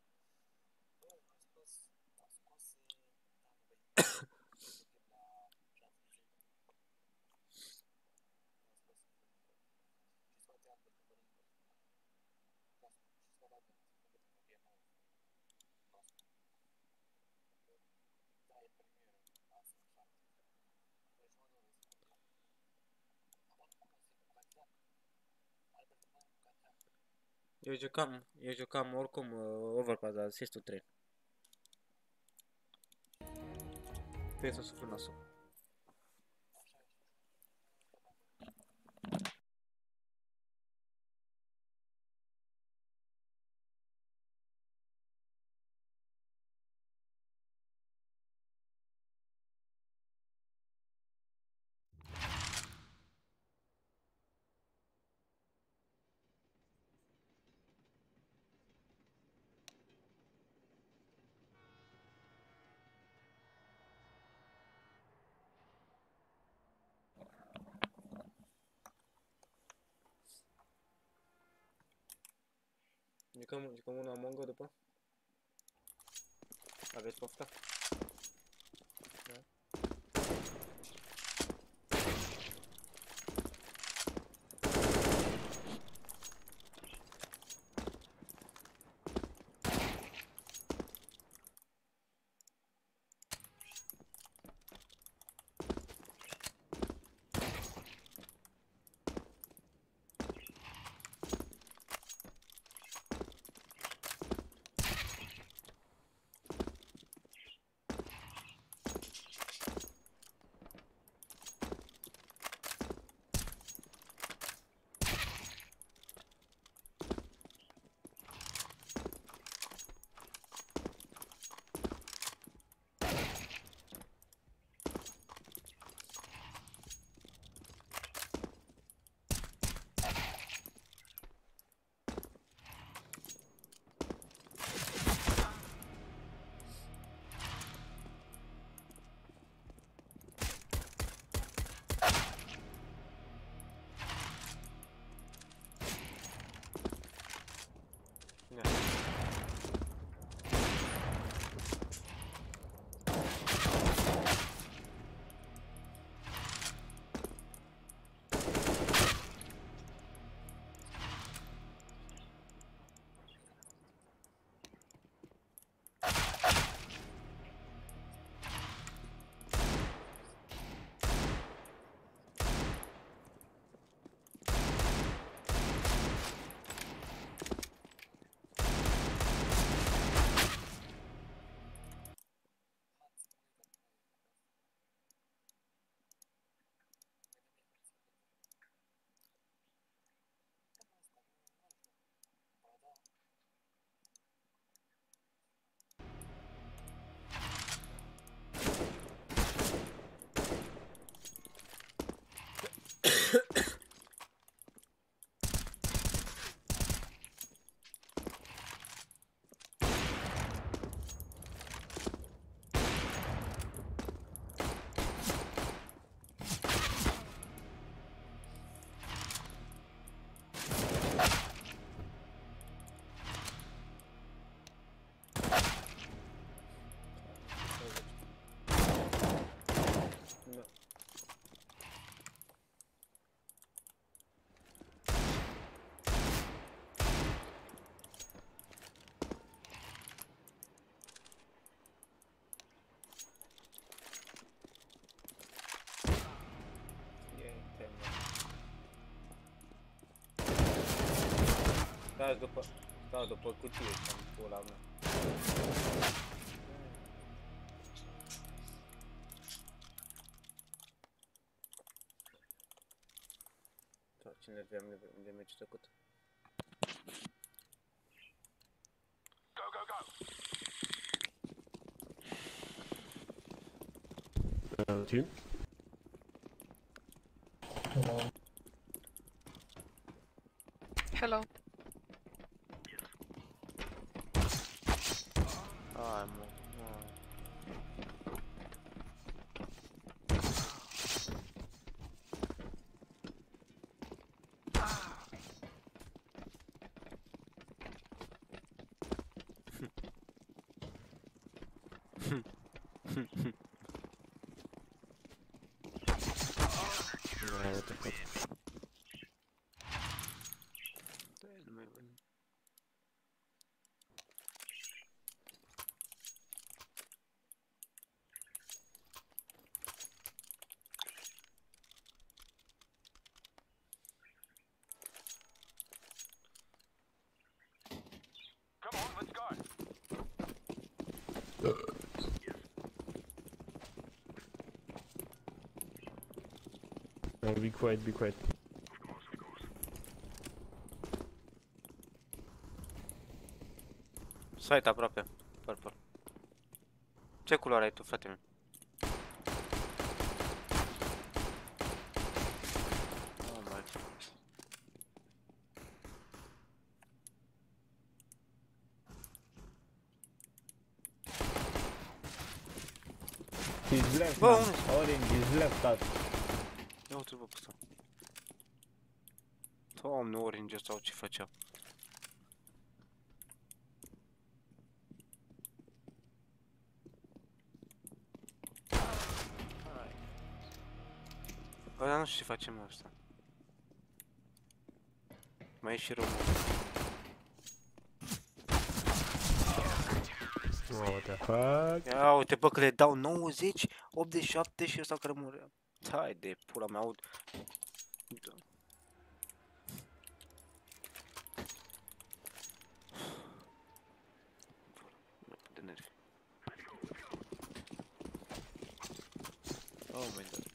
A: Eu jucam oricum Overpass, dar Sistul 3. Trebuie să suflu nasul. Jucăm unul Among Us după? Aveți pofta? Da? Da. Stați după cutie, cam pula mea. Sau cine aveam de meci trecut?
F: Team?
G: Hello.
A: Ai, mă.
F: Be quiet, be quiet.
A: Site aproape. Purple. Ce culoare ai tu, frate meu? Oh my God.
G: He's left,
A: Bă,
G: man.
A: unul.
G: Orange is left, tată.
A: Ia uite-l bă pe ăsta. Doamne, Orange sau ce făcea? Bă, dar nu știu ce facem asta. Mai e și român.
F: What the fuck?
A: Ia uite bă că le dau 90, 87 și ăsta care murea. Hai de pula mea, aud. De nervi. Oh my God.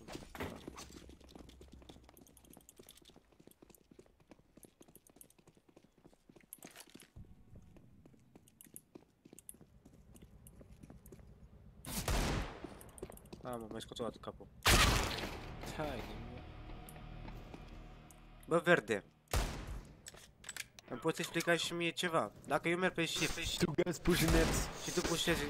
A: Mă, mai scot o dată capul. Hai. Bă, verde. Îmi poți explica și mie ceva? Dacă eu merg pe shift
F: Two guys pushing nets.
A: și tu pușezi...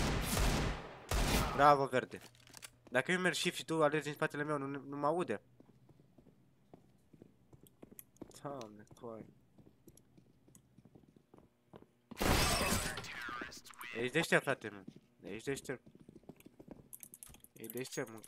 A: Bravo, verde. Dacă eu merg shift și tu alergi în spatele meu, nu mă aude? Doamne, coai. Ești deștept, frate meu. Ești deștept. E deștept, mă.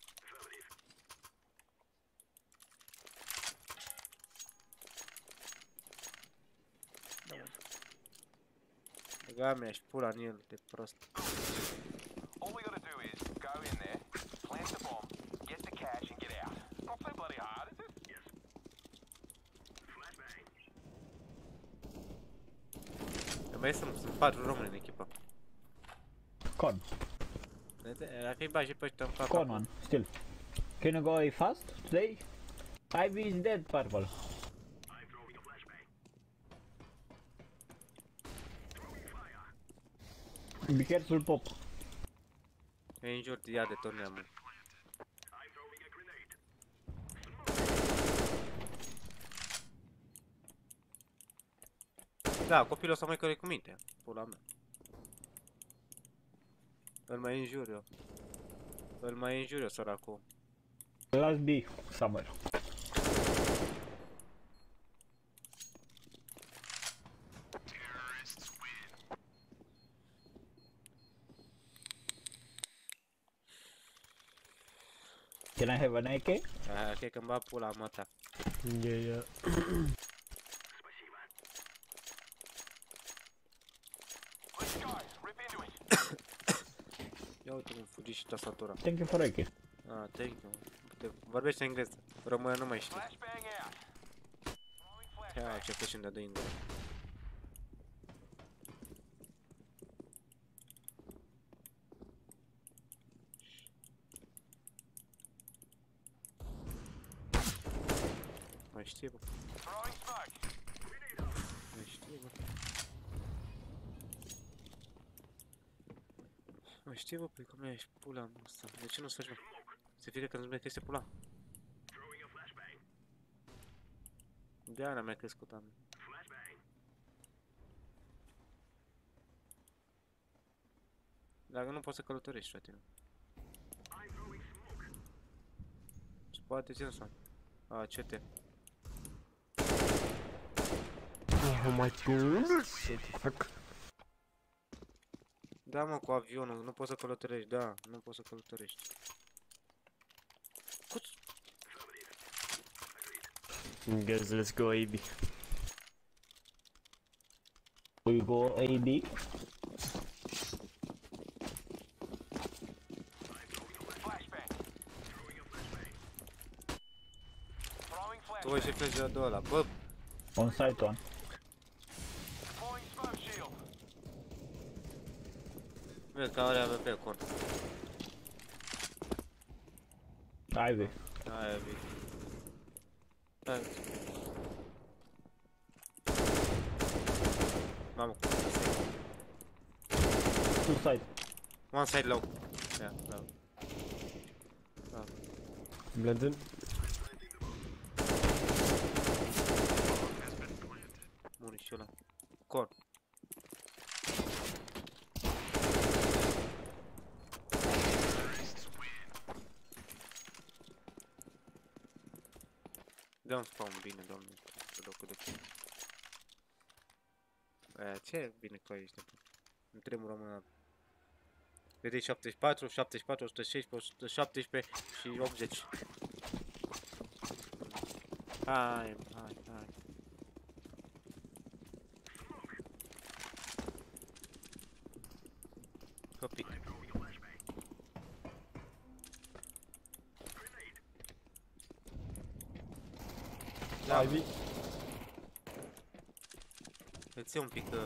A: Băga mea și pula în el, de prost.
E: All we gotta do is go in there, plant the bomb, get the cash and get out. Not so bloody hard, is it? Yes.
A: Mai sunt 4 români în echipă.
G: Con.
A: Ar fi bagi și pe ăștia în fapt.
G: Con, man. Still. Can you go fast today? Ivy is dead, purple. Be careful, pop.
A: E în jur, ia de tornea, mă. Da, copilul ăsta mai corect cu minte. Pula mea. Îl mai înjur eu. Îl mai înjur eu, săracul.
G: Last B, somewhere. Can I have an AK?
A: Cred că-mi va pula mea ta.
F: Yeah.
E: Let's go, rip into it.
A: Ia uite cum fugi și tastatura.
G: Thank you for AK.
A: Ah, thank you. Vorbește engleză. Română nu mai știu.
E: Flashbang out. Throwing flash.
A: Ia ce făși de în gură. Mai știe, bă.
E: Throwing smoke.
A: Mai știe, bă. Mai știe, bă, păi cum ești pula mă ăsta. De ce nu-ți faci, bă? Se fie că nu-ți mai este pula. De-aia n-am mai crescut, am. Dacă nu poți să călătorești, frate. Și poate ce înseamnă? A, ce te?
F: Oh my god. What the fuck?
A: Da, mă, cu avionul, nu poți să călătorești, da, nu poți să călătorești.
F: Guys, let's go AB.
G: We go AB.
E: Flashbang. Throwing
A: Tu voi și flash de ăla, bă,
G: On site one.
E: Deploying smoke shield.
A: Vezi că are AWP con.
G: Ivy.
A: Aia vii. Hai. Mamă, cum să stai.
G: Two side.
A: One side low. Ia, bravo.
F: Blended.
A: Muri și ăla. Con. Dă-mi spawn bine, doamne. Să dau cât de cât. Aia, ce bine că ești nebun. Îmi tremură mâna. Vedeți 74, 74, 116, 117 și 80. Hai. Copii. Da,
F: Ivy.
A: îți iau un pic.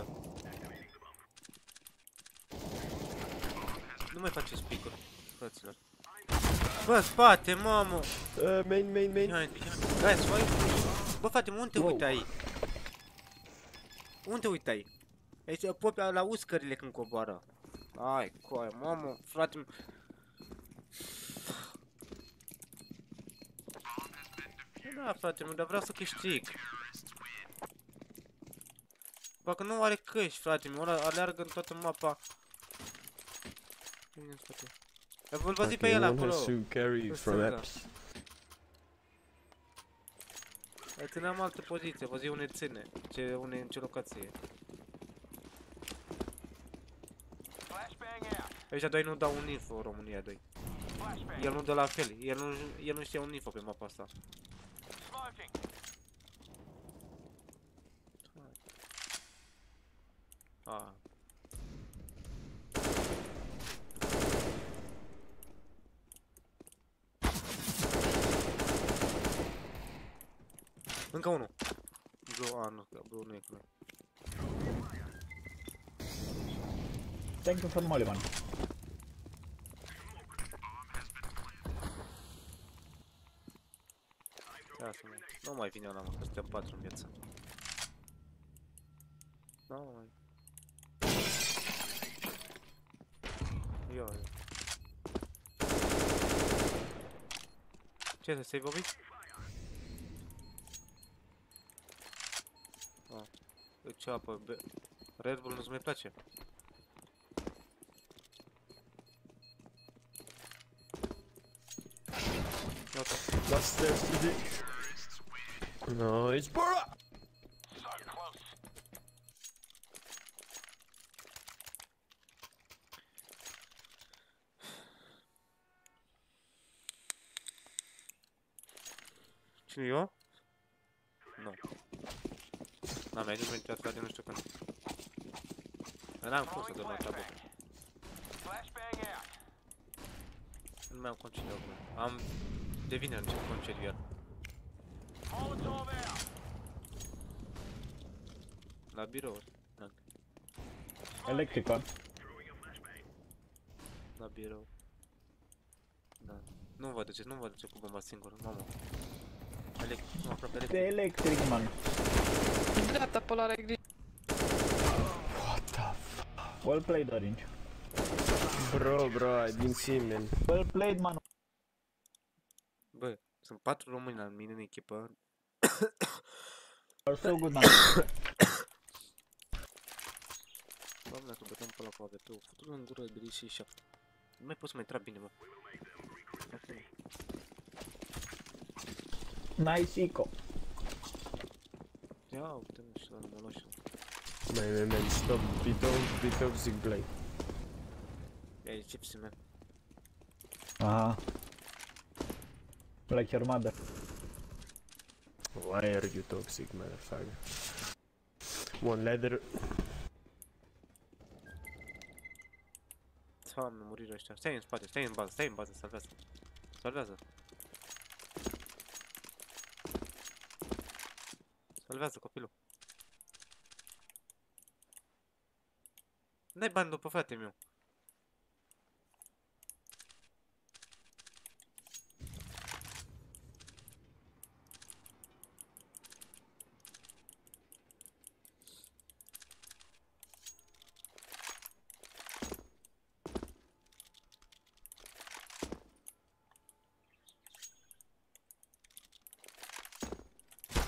A: Nu mai faceți picuri, fraților. Bă, spate, mamă!
F: Main.
A: Behind. Guys, why? Bă, frate, unde te uitai? Unde te uitai? Aici popi la uscările când coboară. Ai, coaie, mamă, frate. Da, frate, dar vreau să câștig. Dacă nu are căști, frate, ăla aleargă în toată mapa. Bine, frate. Îl văzi pe el acolo.
F: Has to carry from apps.
A: Țineam altă poziție, văzi unde ține, în ce locație e. Ăștia doi nu dau un info, România 2. El nu dă la fel, el nu știe un info pe mapa asta. Ah. Încă unul. Nu, Blue nu e cu noi.
G: Thank you for molly, man.
A: Nu mai vine ăla, mă, că suntem 4 în viață. Nu mai. Ia. Ce să save Bobby? Ce apă? Red Bull nu-ți mai place?
F: Last stairs to the... No, it's Bora!
A: Cine eu? Nu. N-am mai dus mentea de nu știu când. N-am cum să dăm la tabă. Nu mai am concediu acum. Am... De vineri încep concediu iar. La birouri.
G: Electrical.
A: La birou. Da. Nu vă duceți, nu vă duceți cu bomba singur, mamă. Nu, aproape
G: The
A: electric.
G: electric, man.
C: Dreapta pe la regri.
F: What the fuck?
G: Well played, Orange.
F: Bro, I didn't see him, man.
G: Well played, man.
A: Bă, sunt 4 români la mine în echipă.
G: You're so good, man.
A: Doamne, că băteam pe ăla cu AVP-ul. Fătu-l în gură de 67. Nu mai pot să mai trag bine, mă.
G: Nice eco.
A: Ia uite-mă și la număloși.
F: Man, stop. Be toxic play.
A: Ia e chipsy, man.
G: Aha. Like your mother.
F: Why are you toxic, motherfucker? One ladder.
A: Doamne, murirea ăștia. Stai în spate, stai în bază, salvează. Salvează. Salvează copilul. N-ai bani după frate meu.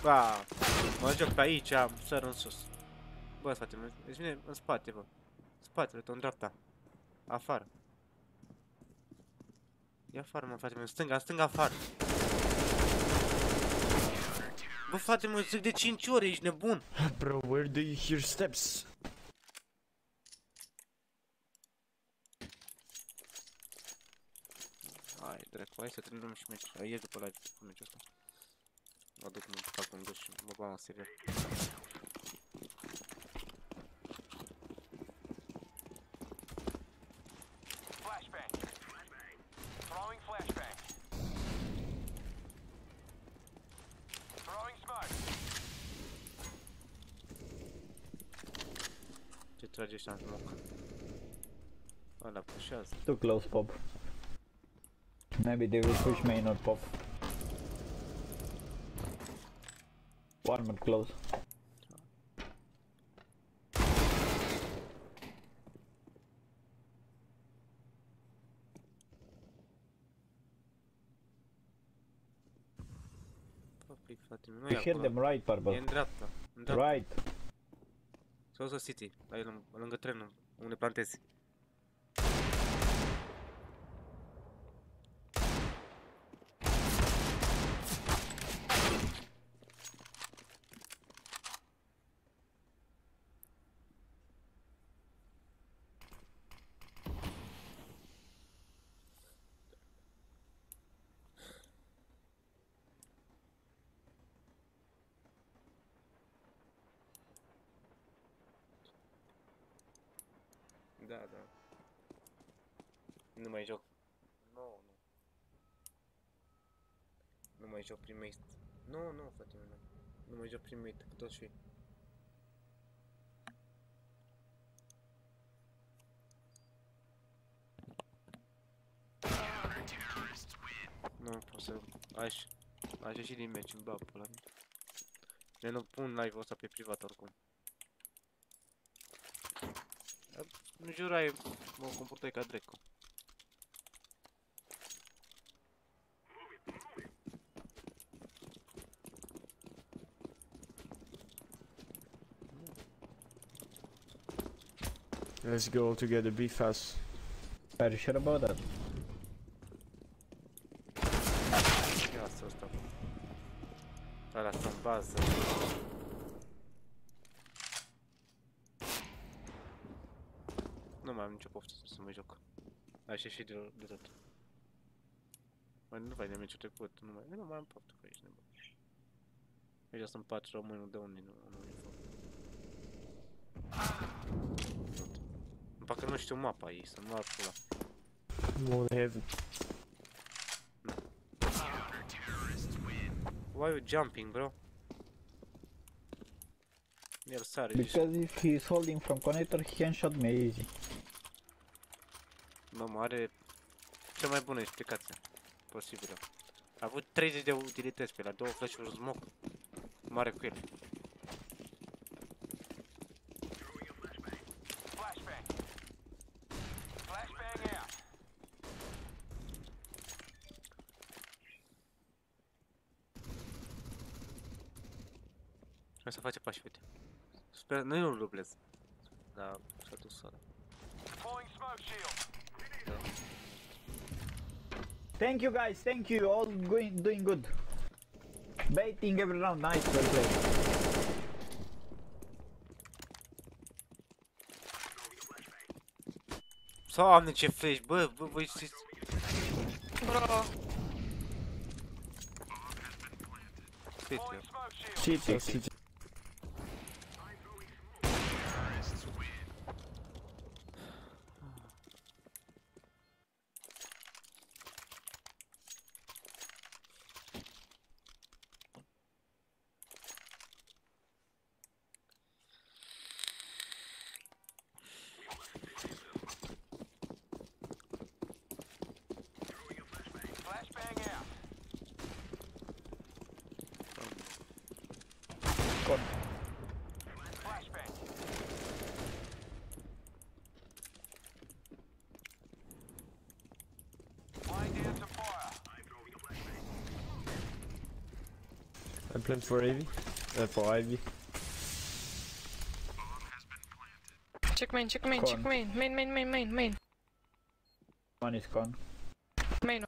A: Ba, mă joc pe aici, am săr în sus. Bă, frate, îți vine în spate, bă. Spatele tău, în dreapta. Afară. E afară, mă, frate, în stânga, afară. Bă, frate, mă zic de 5 ore, ești nebun.
F: Bro, where do you hear steps?
A: Hai, dracu, hai să terminăm și meci. Hai, ieși după live, după meciul ăsta. Mă duc, mă fac un duș și mă bag în serial.
E: Flashbang. Throwing flashbang. Throwing smoke.
A: Ce trage ăștia în smoke? Ăla pușează.
G: Too close, Pop. Maybe they will push main or Pop. One more close.
A: Bă, plic, frate, nu
G: You
A: e
G: hear
A: acolo.
G: them right,
A: E
G: Purple.
A: în dreapta. În dreapta.
G: Right.
A: South City, la el, lângă trenul, unde plantezi. Da, da. Nu mai joc. Nu. Nu mai joc primate. Nu, frate, nu. Nu mai joc primate, cu toți și. Nu pot să... Aș ieși din meci, îmi bag pe la mine. Eu nu pun live-ul ăsta pe privat oricum. Nu jurai, mă comportai ca dracu.
F: Let's go all together, be fast.
G: Are you sure about that?
A: Ia asta ăsta. Ăla stă în bază. Nu mai am nicio poftă să mă joc. Aș ieși de tot. Mai nu vai de meciul trecut, nu mai am poftă cu aici, nebun. Aici sunt 4 români, de unde nu e foc. Parcă nu știu mapa aici, să mă arăt ăla.
F: More heaven.
A: Why are you jumping, bro? El sare.
G: Because if he is holding from connector, he can shot me easy.
A: Mamă, are cea mai bună explicație posibilă. A avut 30 de utilități pe la 2 flash-uri smoke. Mare cu el.
E: Flashbang. Flashbang out.
A: Hai să face pași, uite. Sper, nu-l dublez. Dar și-a dus ăla.
E: Deploying smoke shield.
G: Thank you guys, thank you, all doing good. Baiting every round, nice, well played.
A: Doamne, ce flash, bă, voi știți...
D: Bro!
E: Deploying smoke shield.
F: City.
E: Flashbang out. Flashbang. Laying down some fire.
F: plant for AV. For Ivy.
D: Check main, check main,
G: Con.
D: check main. Main.
G: One is gone.
D: Main.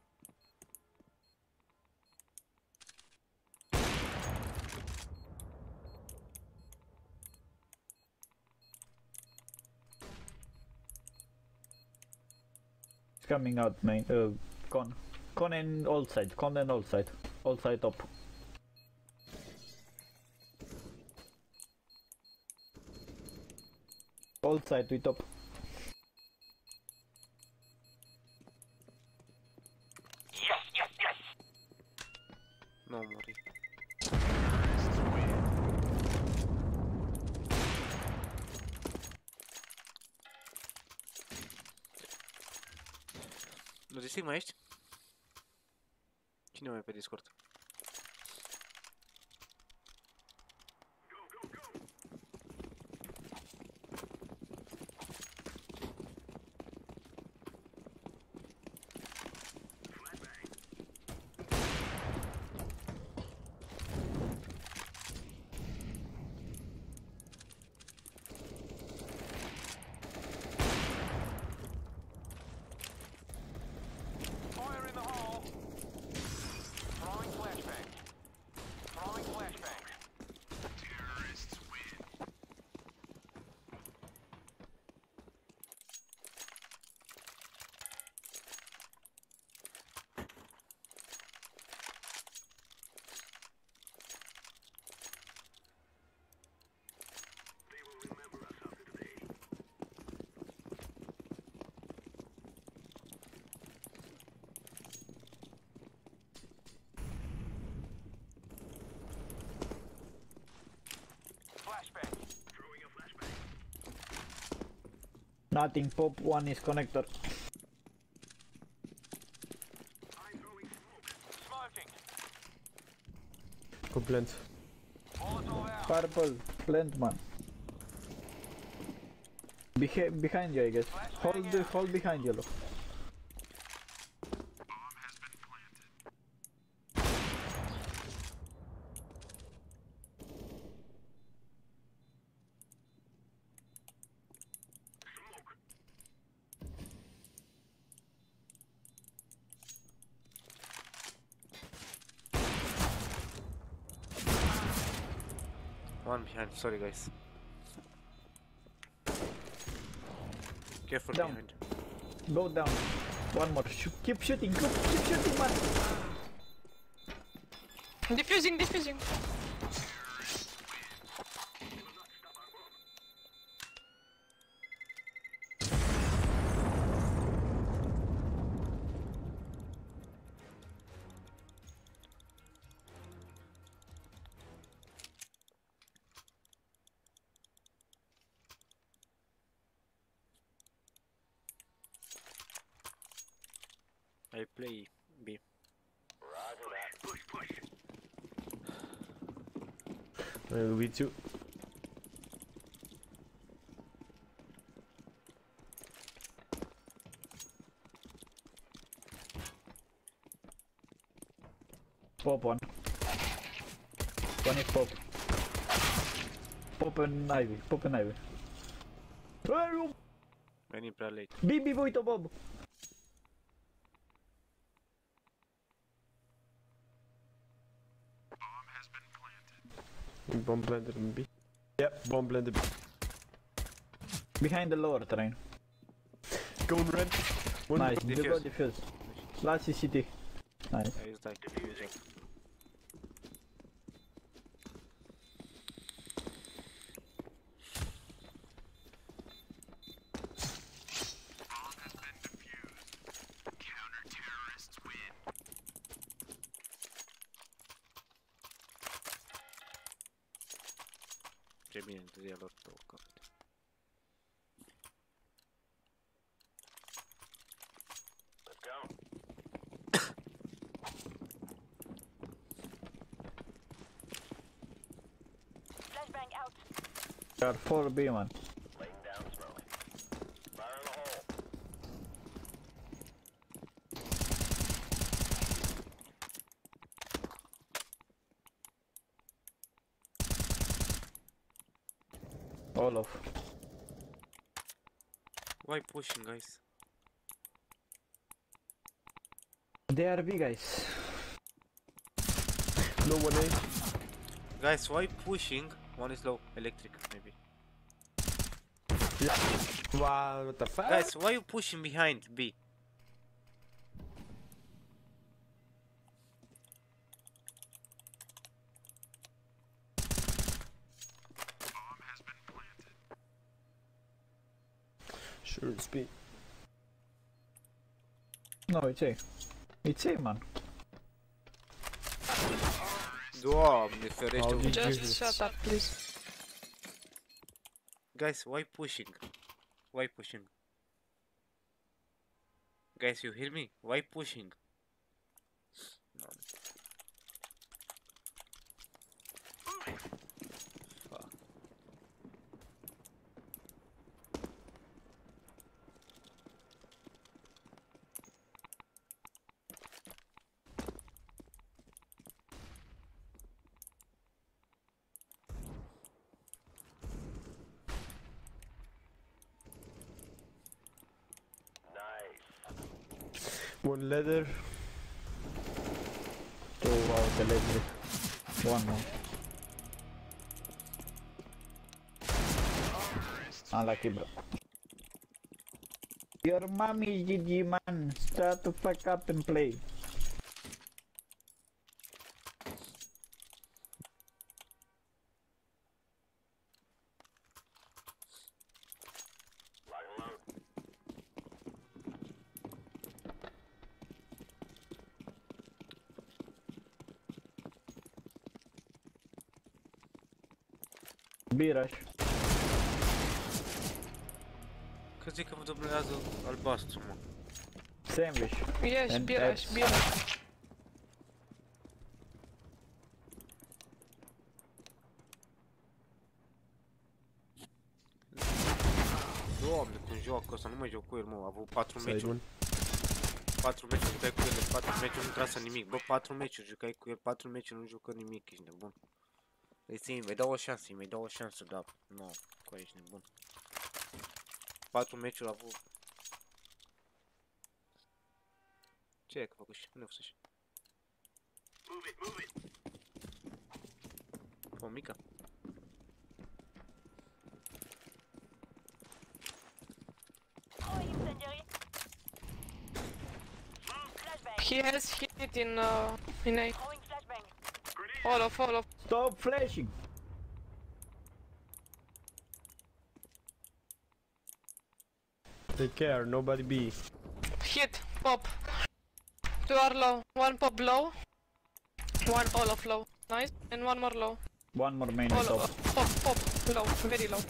G: It's coming out main. Con. Con and all side. Con and all side. All side top. All side with top.
A: Nu am murit. Logistic, mai ești? Cine mai e pe Discord?
E: Fire in the hole. Throwing flashbang. Throwing flashbang. Terrorists win. Flashbang.
G: Nothing pop. One is connector.
E: Smoking.
F: Go plant.
E: Molotov out.
G: Purple. Plant man. Behind you, I guess. Hold behind yellow.
A: One behind, sorry guys. Careful
G: Down.
A: behind.
G: Go down. One more. Keep shooting. Keep shooting, man.
D: Defusing.
A: I play B.
F: With you.
G: Pop one. One is pop. Pop and Ivy. Pop and Ivy.
A: Veni prea late.
G: Bibi, uite Bob.
F: Bomb planted in B. Yep, bomb planted.
G: Behind the lower train.
F: Going red. One
G: Nice.
A: defuse.
G: You go defuse. Last is CT. Nice.
A: I used like diffuser. Ce bine întâia lor două capete.
H: Flashbang out.
G: Got 4B, man.
E: Laying down smoke. Fire in the hole.
G: All of.
A: Why pushing, guys?
G: They are big guys.
F: No one A.
A: Guys, why pushing? One is low, electric maybe.
F: Wow, what the fuck?
A: Guys, why you pushing behind B?
F: Sure, it's B.
G: No, it's A. It's A, man.
A: Doamne ferește.
F: How did
D: Just
F: you-
D: shut up, please.
A: Guys, why pushing? Why pushing? Guys, you hear me? Why pushing? No. Fuck.
F: One ladder.
G: Two out electric. One more. Unlucky, bro. Your mommy is GG, man. Start to fuck up and play. B-rush.
A: Că zic că vă dublează albastru, mă.
G: Sandwich.
D: Yes,
G: And
D: birash,
G: that's-
D: birash.
A: Doamne, cum joacă ăsta, nu mai joc cu el, mă. A avut 4
F: Side
A: meciuri.
F: one.
A: 4 meciuri, jucai cu el, de 4 meciuri, nu trasă nimic. Bă, 4 meciuri, jucai cu el, 4 meciuri, nu jucă nimic, ești nebun. Îi mai dau o șansă, îi mai dau o șansă, da. Nu, cu ești nebun. 4 meciuri a avut. Ce e că făcut și? Unde a fost și? O mică?
D: He has hit in A. All of, all of.
G: Stop flashing.
F: Take care, nobody B.
D: Hit, pop. 2 are low. 1 pop low. 1 all of low. Nice. And 1 more low.
G: One more main
D: All
G: top.
D: of, pop, low. Very low.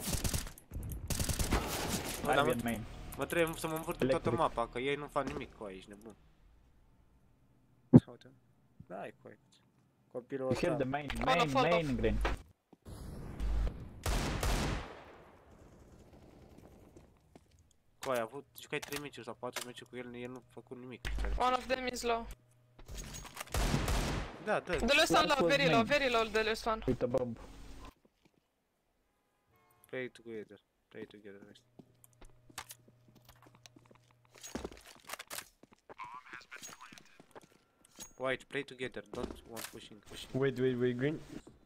A: Bă, dar
G: Ivy and main.
A: mă trebuie să mă învârt în toată
G: Electric.
A: mapa, că ei nu fac nimic cu aia, ești nebun. Uite. Da, e cu aia. Copilul
G: Kill
A: ăsta.
G: the main,
D: Follow, follow.
G: main green.
A: Cu aia a avut, jucai 3 meciuri sau 4 meciuri cu el nu a făcut nimic.
D: One of them is low.
A: Da, da.
D: The last one
G: One
D: low,
G: was
D: very low,
G: main.
D: very low, the last one.
G: With a bomb.
A: Play together. Play together. Guys. White, play together. Don't want pushing.
F: Wait, green.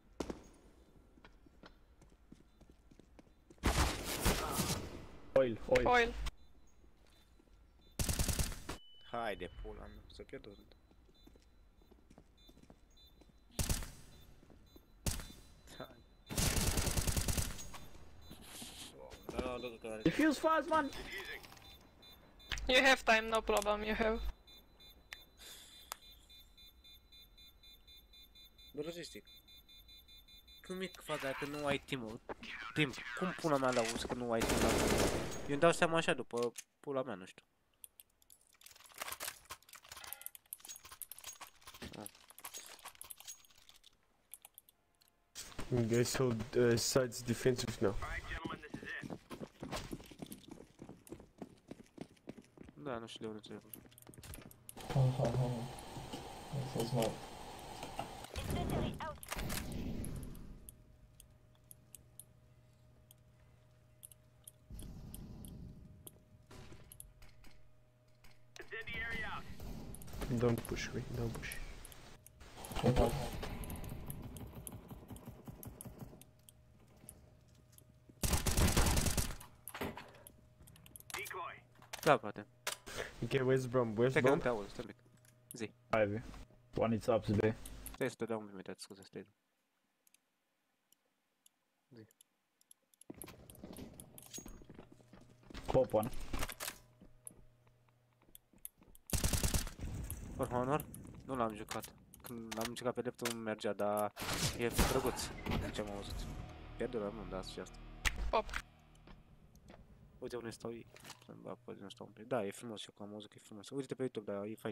G: Oil.
D: Oil.
A: Haide, pula mea, să pierd o rând.
G: Defuse fast, man.
D: You have time, no problem, you have.
A: Bă, logistic. Cum e că fac dacă nu ai timp? Cum pula mea la uz că nu ai timp la uz? Eu îmi dau seama așa după pula mea, nu știu.
F: Guys, so side's defensive now.
A: Da, nu știu de unde trebuie.
F: Don't push me, don't push.
A: Da, poate.
F: Okay, where's Brom? Where's
A: Stai că nu
F: Brom?
A: te aud, stai un pic.
G: Ivy. One is up B.
A: Stai să te dau un imediat, scuze, stai.
G: Pop one.
A: For Honor? Nu l-am jucat. Când l-am jucat pe dreptul nu mergea, dar e drăguț. Ce am auzit. Pierdă la mână, da, și asta.
D: Pop.
A: Uite unde stau ei. Să-mi bag pe unde stau un pic. Da, e frumos, eu am auzit că e frumos. Uite-te pe YouTube, da, e fain.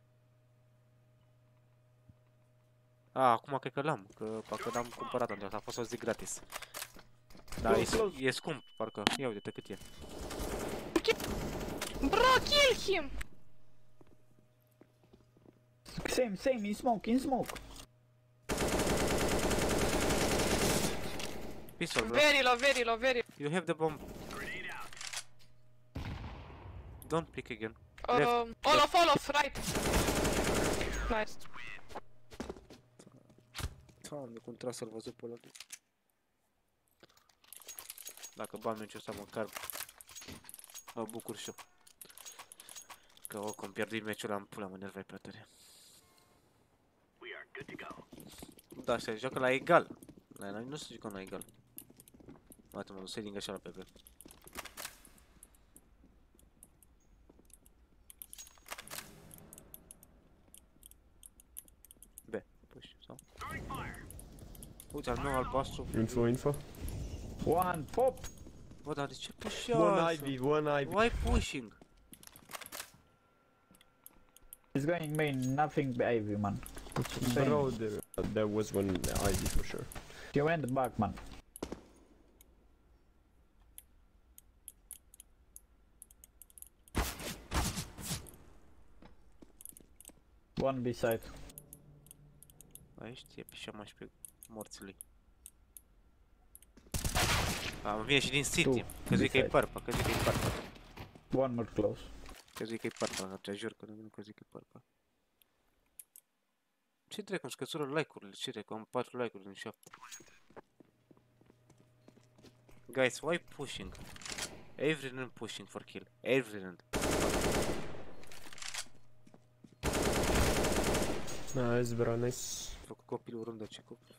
A: Acum cred că l-am, că parcă l-am cumpărat atunci, a fost o zi gratis. Da, e scump, parcă. Ia uite-te cât e.
D: Bro, kill him!
G: Same, in smoke.
A: Pistol, bro.
D: Very low, very low.
A: You have the bomb. Don't pick again. Left.
D: All of, right. Nice.
A: Doamne, cum trebuie să-l văzut pe ăla. Dacă bani meciul ăsta măcar mă bucur și eu. Că oricum pierdui meciul ăla în pula, mă nervai prea tare. Da, se joacă la egal. La noi nu se jucăm la egal. Uite, mă duc să-i așa la pe B. B, push, sau? Uite, al meu albastru.
F: Info.
G: One pop.
A: Bă, dar de ce push
F: One Ivy.
A: Why pushing?
G: He's going main, nothing Ivy, man.
F: Bro, there was one Ivy for sure.
G: He went back, man. One beside.
A: Aici e pe și mai pe morții lui. Îmi vine și din City. Că zic că e purple,
G: One more close.
A: Că zic că e purple, atunci jur că nu că zic că e purple. Ce trec în scăsură like-urile? Ce trec? Am 4 like-uri din 7. Guys, why pushing? Everyone pushing for kill. Everyone.
F: Nice, bro, nice.
A: Făcut copilul rândă, ce copil.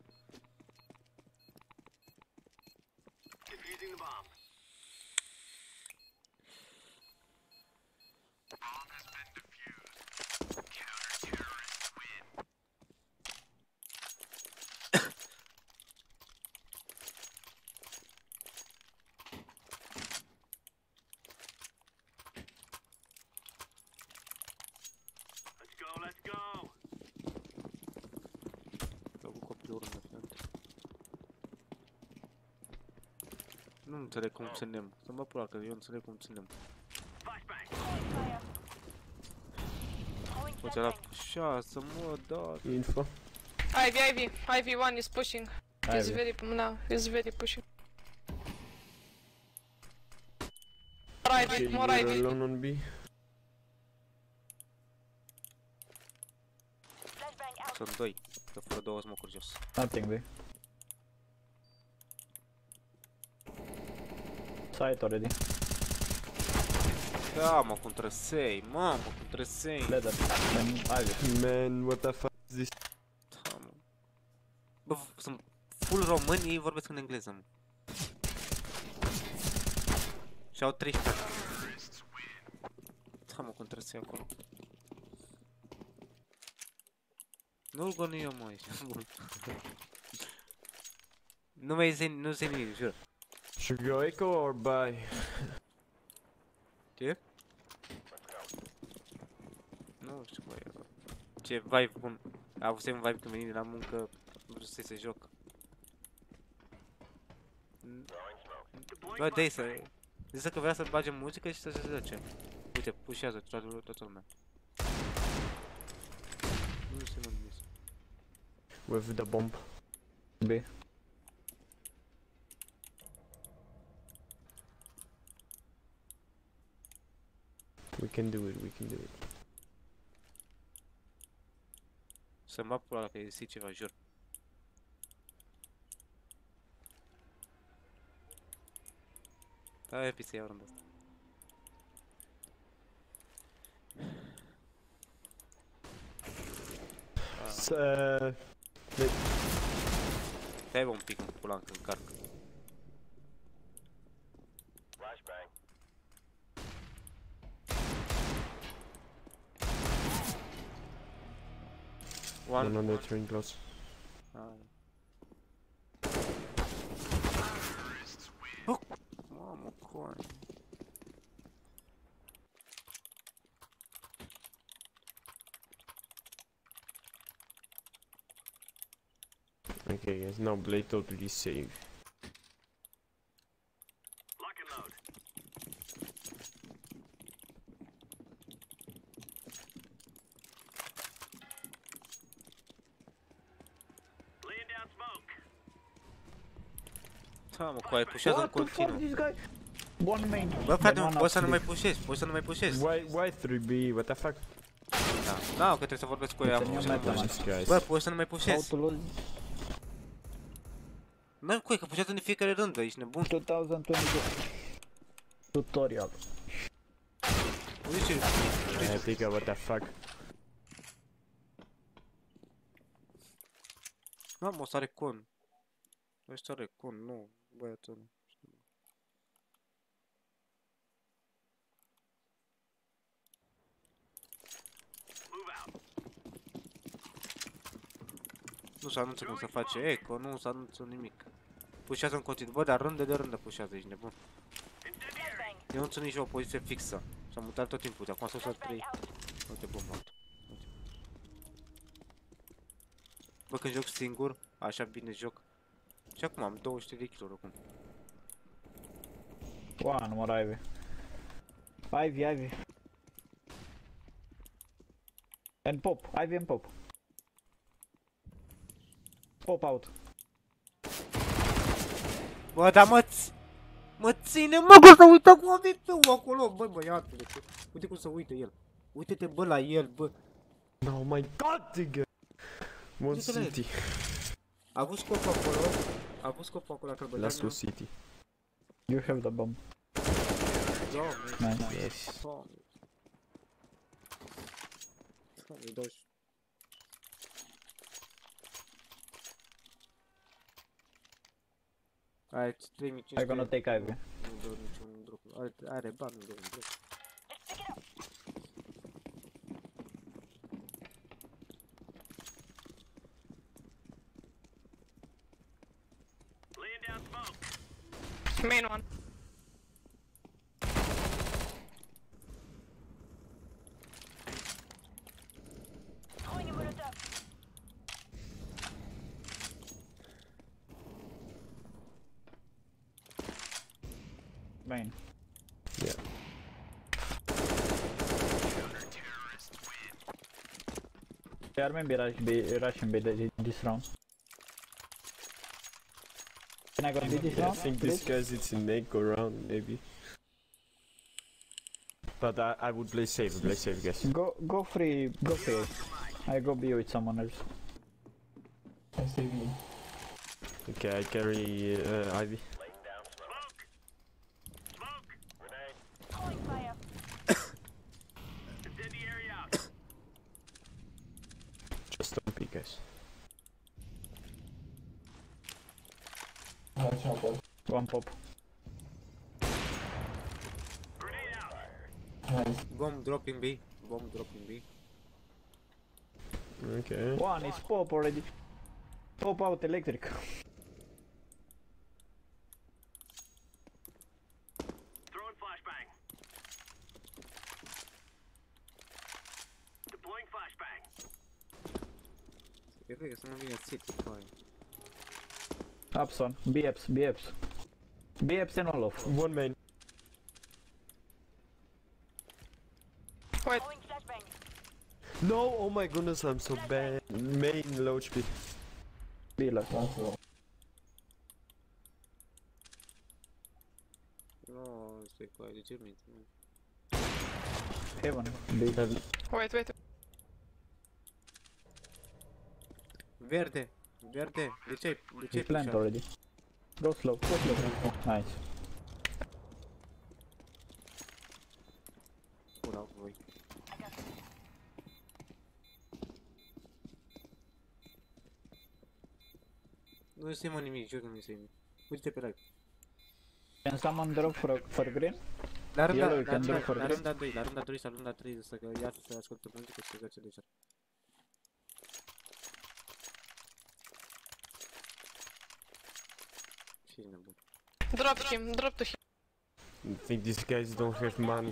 A: Nu înțeleg cum ținem. Să mă pula că eu înțeleg cum ținem. Uite la 6, mă, da.
F: Info.
D: Ivy one is pushing. He's very pushing. More Ivy.
F: Alone on B.
A: Sunt 2. Că fără 2 smocuri jos.
G: Nothing B. Site already.
A: Da, mă, cum trăsei, mamă, cum trăsei.
G: Leather. Ivy.
F: Man, what the fuck is this?
A: Da, mă. Bă, sunt full români, ei vorbesc în engleză, mă. Și au 13. Da, mă, cum trăsei acolo. Nu-l goni eu, mă, aici. Nu mai zic, nu zic nimic, jur.
F: Should we go echo or buy?
A: Ce? Nu știu, băi, ce vibe bun. A avut un vibe când veni de la muncă, vreau să se joc. Bă, dai să... Zice că vrea să bagem muzică și să se joace. Uite, pușează toată lumea. Nu se mă gândesc.
F: With the bomb.
G: B.
F: We can do it, we can do it.
A: să-mi bag pula dacă e si ceva, jur. Da, e să iau rândul ăsta.
F: Să...
A: Stai bă un pic în pula încă încarc.
E: Flashbang.
F: One on the train close.
A: Mamă, coane.
F: Okay, guys, now Blade totally safe.
E: Lock and load. Laying down smoke.
A: Da, mă, coaie, pușează în
G: What the fuck,
A: continuu.
G: this guy? One main.
A: Bă, frate,
G: One
A: poți să nu
G: up
A: mai
G: three.
A: pușezi, poți să nu mai pușezi.
F: Why 3B? What the fuck?
A: Da, da, că trebuie să vorbesc cu ei, am
G: It's a new
A: să nu
G: meta, man.
A: pușezi.
F: These guys.
A: Bă, poți să nu mai
G: How
A: pușezi.
G: to lose
A: N-ai coi, că pușează în fiecare rândă, ești nebun.
G: 2022 tutorial.
A: Uite ce...
F: Epica, what the fuck?
A: Da, mă, o să are con. Ăștia are con, nu, băiatul. Nu se anunță cum se face eco, nu se anunță nimic. Pușează în continuu, bă, dar rândă de rândă pușează, ești nebun. Eu nu țin nici o poziție fixă. S-a mutat tot timpul, de acum s-a usat 3. Uite, bun, mort. Bă, când joc singur, așa bine joc. Și acum am 200 de kg oricum.
G: One more Ivy. Ivy. And pop. Ivy and pop. Pop out.
A: Bă, dar mă ține, mă, că să uită cu AVP-ul acolo, băi, băiatule. Uite cum se uită el. Uite-te, bă, la el, bă.
F: Oh my god, digga! One
A: Uite-le.
F: city.
A: A avut scopul acolo. A avut scopul acolo, dacă îl
F: Let's go city.
G: You have the bomb.
A: Doamne,
G: Nice.
F: Yes.
A: doamne. Doamne, 20. Ai 3500.
G: I'm gonna take Ivy.
A: Nu dă niciun drop. Are bani, nu dă un drop.
E: Laying down smoke.
D: Main one.
G: Main.
F: Yeah.
G: They are maybe rushing B this round. Can I go B this
F: I
G: round?
F: think
G: please?
F: this guy's it's an echo round, maybe. But I would play safe, guys.
G: Go free. I go B with someone else.
F: Okay, I carry Ivy.
E: Laying down smoke. Smoke. Grenade. Incendiary out.
F: Just don't peek, guys.
G: One pop.
E: Grenade out.
A: Bomb dropping B. Bomb dropping B.
F: Okay.
G: One is pop already. Pop out electric.
E: Throwing flashbang. Deploying flashbang.
A: Eu cred că să nu vină City, coi.
G: Ups one. BFs. BFs and all off.
F: One main.
D: Wait.
F: No, oh my goodness, I'm so bad. Main low HP.
G: B last one.
A: Nu, stai coi, de ce minți?
G: Heaven. B.
D: Wait.
A: Verde. Verde. De ce ai
G: He plant
A: pușat?
G: already. Go slow, go slow. Nice.
A: Pula voi. Nu se mă nimic, jur că nu se nimic. Uite pe live.
G: Can someone drop for green?
A: La runda,
G: Yellow, can drop for
A: la
G: green?
A: runda 2, la runda 2 sau runda 3 să ia să ascultă muzică și să găse deja. Și nebun.
D: Drop him, drop to him.
F: I think these guys don't have money.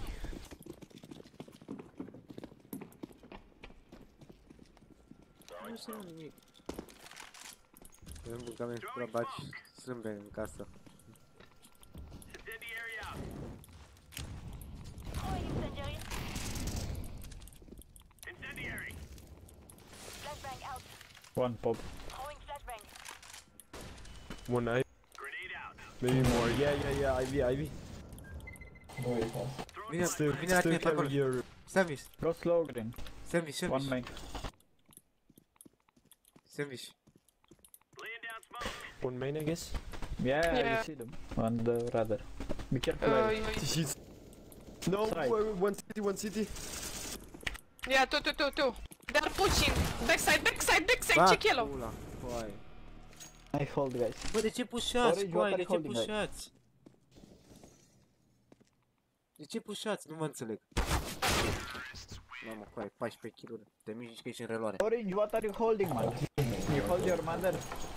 A: Nu se mă nimic. Avem bugame pula baci strâmbe în casă.
G: One pop.
F: One eye. Maybe more. Yeah. Ivy.
A: Vine la tine pe acolo.
F: Your
A: Sandwich,
G: Go slow green.
A: sandwich,
G: One
A: sandwich,
G: main.
A: sandwich.
F: one main, I guess.
G: Yeah,
D: Yeah.
G: you see them. On the radar. Be careful. Ivy.
F: She's no.
G: Side.
F: One city.
D: Yeah, two. They are pushing. Backside, check yellow.
A: Pula, foai.
G: I hold guys.
A: Bă, de ce pușați,
G: Orange,
A: foai,
G: what
A: de
G: are
A: ce
G: holding,
A: pușați? De ce pușați? Nu mă înțeleg. Mamă, foai, 14 kg de mici că ești în reloare.
G: Orange, what are you holding, man? You hold your mother.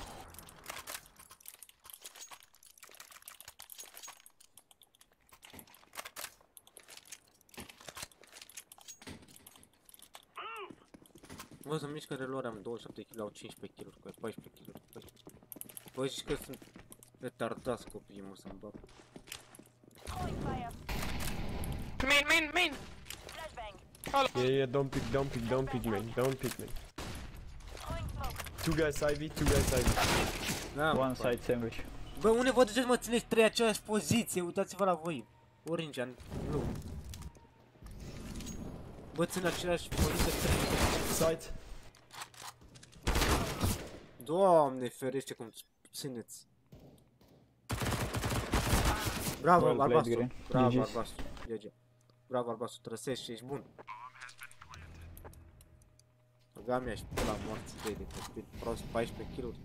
A: Bă, să mici că în reloare am 27 kg, au 15 kg, cu 14 kg. Bă, zici că sunt retardați copiii, mă, să-mi bag.
D: Main.
F: Yeah. Don't pick main. Two guys Ivy.
A: Da,
G: One
A: foai.
G: side sandwich.
A: Bă, unde vă duceți, mă, țineți 3 aceeași poziție, uitați-vă la voi. Orange, blue. Bă, țin același poziție 3.
F: Side.
A: Doamne ferește cum țineți. Bravo,
G: Well played,
A: albastru.
G: Green.
A: Bravo,
G: GG's.
A: albastru. GG. Bravo, albastru, trăsești și ești bun. Băga mea și pula morții tăi de copil. Prost, 14 kg.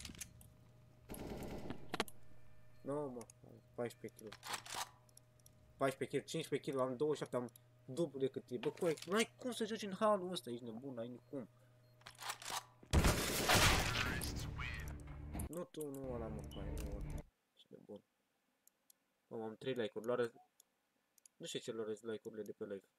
A: Nu, mă, 14 kg. 14 kg, 15 kg, am 27, am dublu decât e. Bă, corect, n-ai cum să joci în halul ăsta, ești nebun, n-ai nicum. Nu tu, nu ăla, mă, mai, nu ăla. Ești nebun. Am 3 like-uri, nu știu ce luarez like-urile de pe live.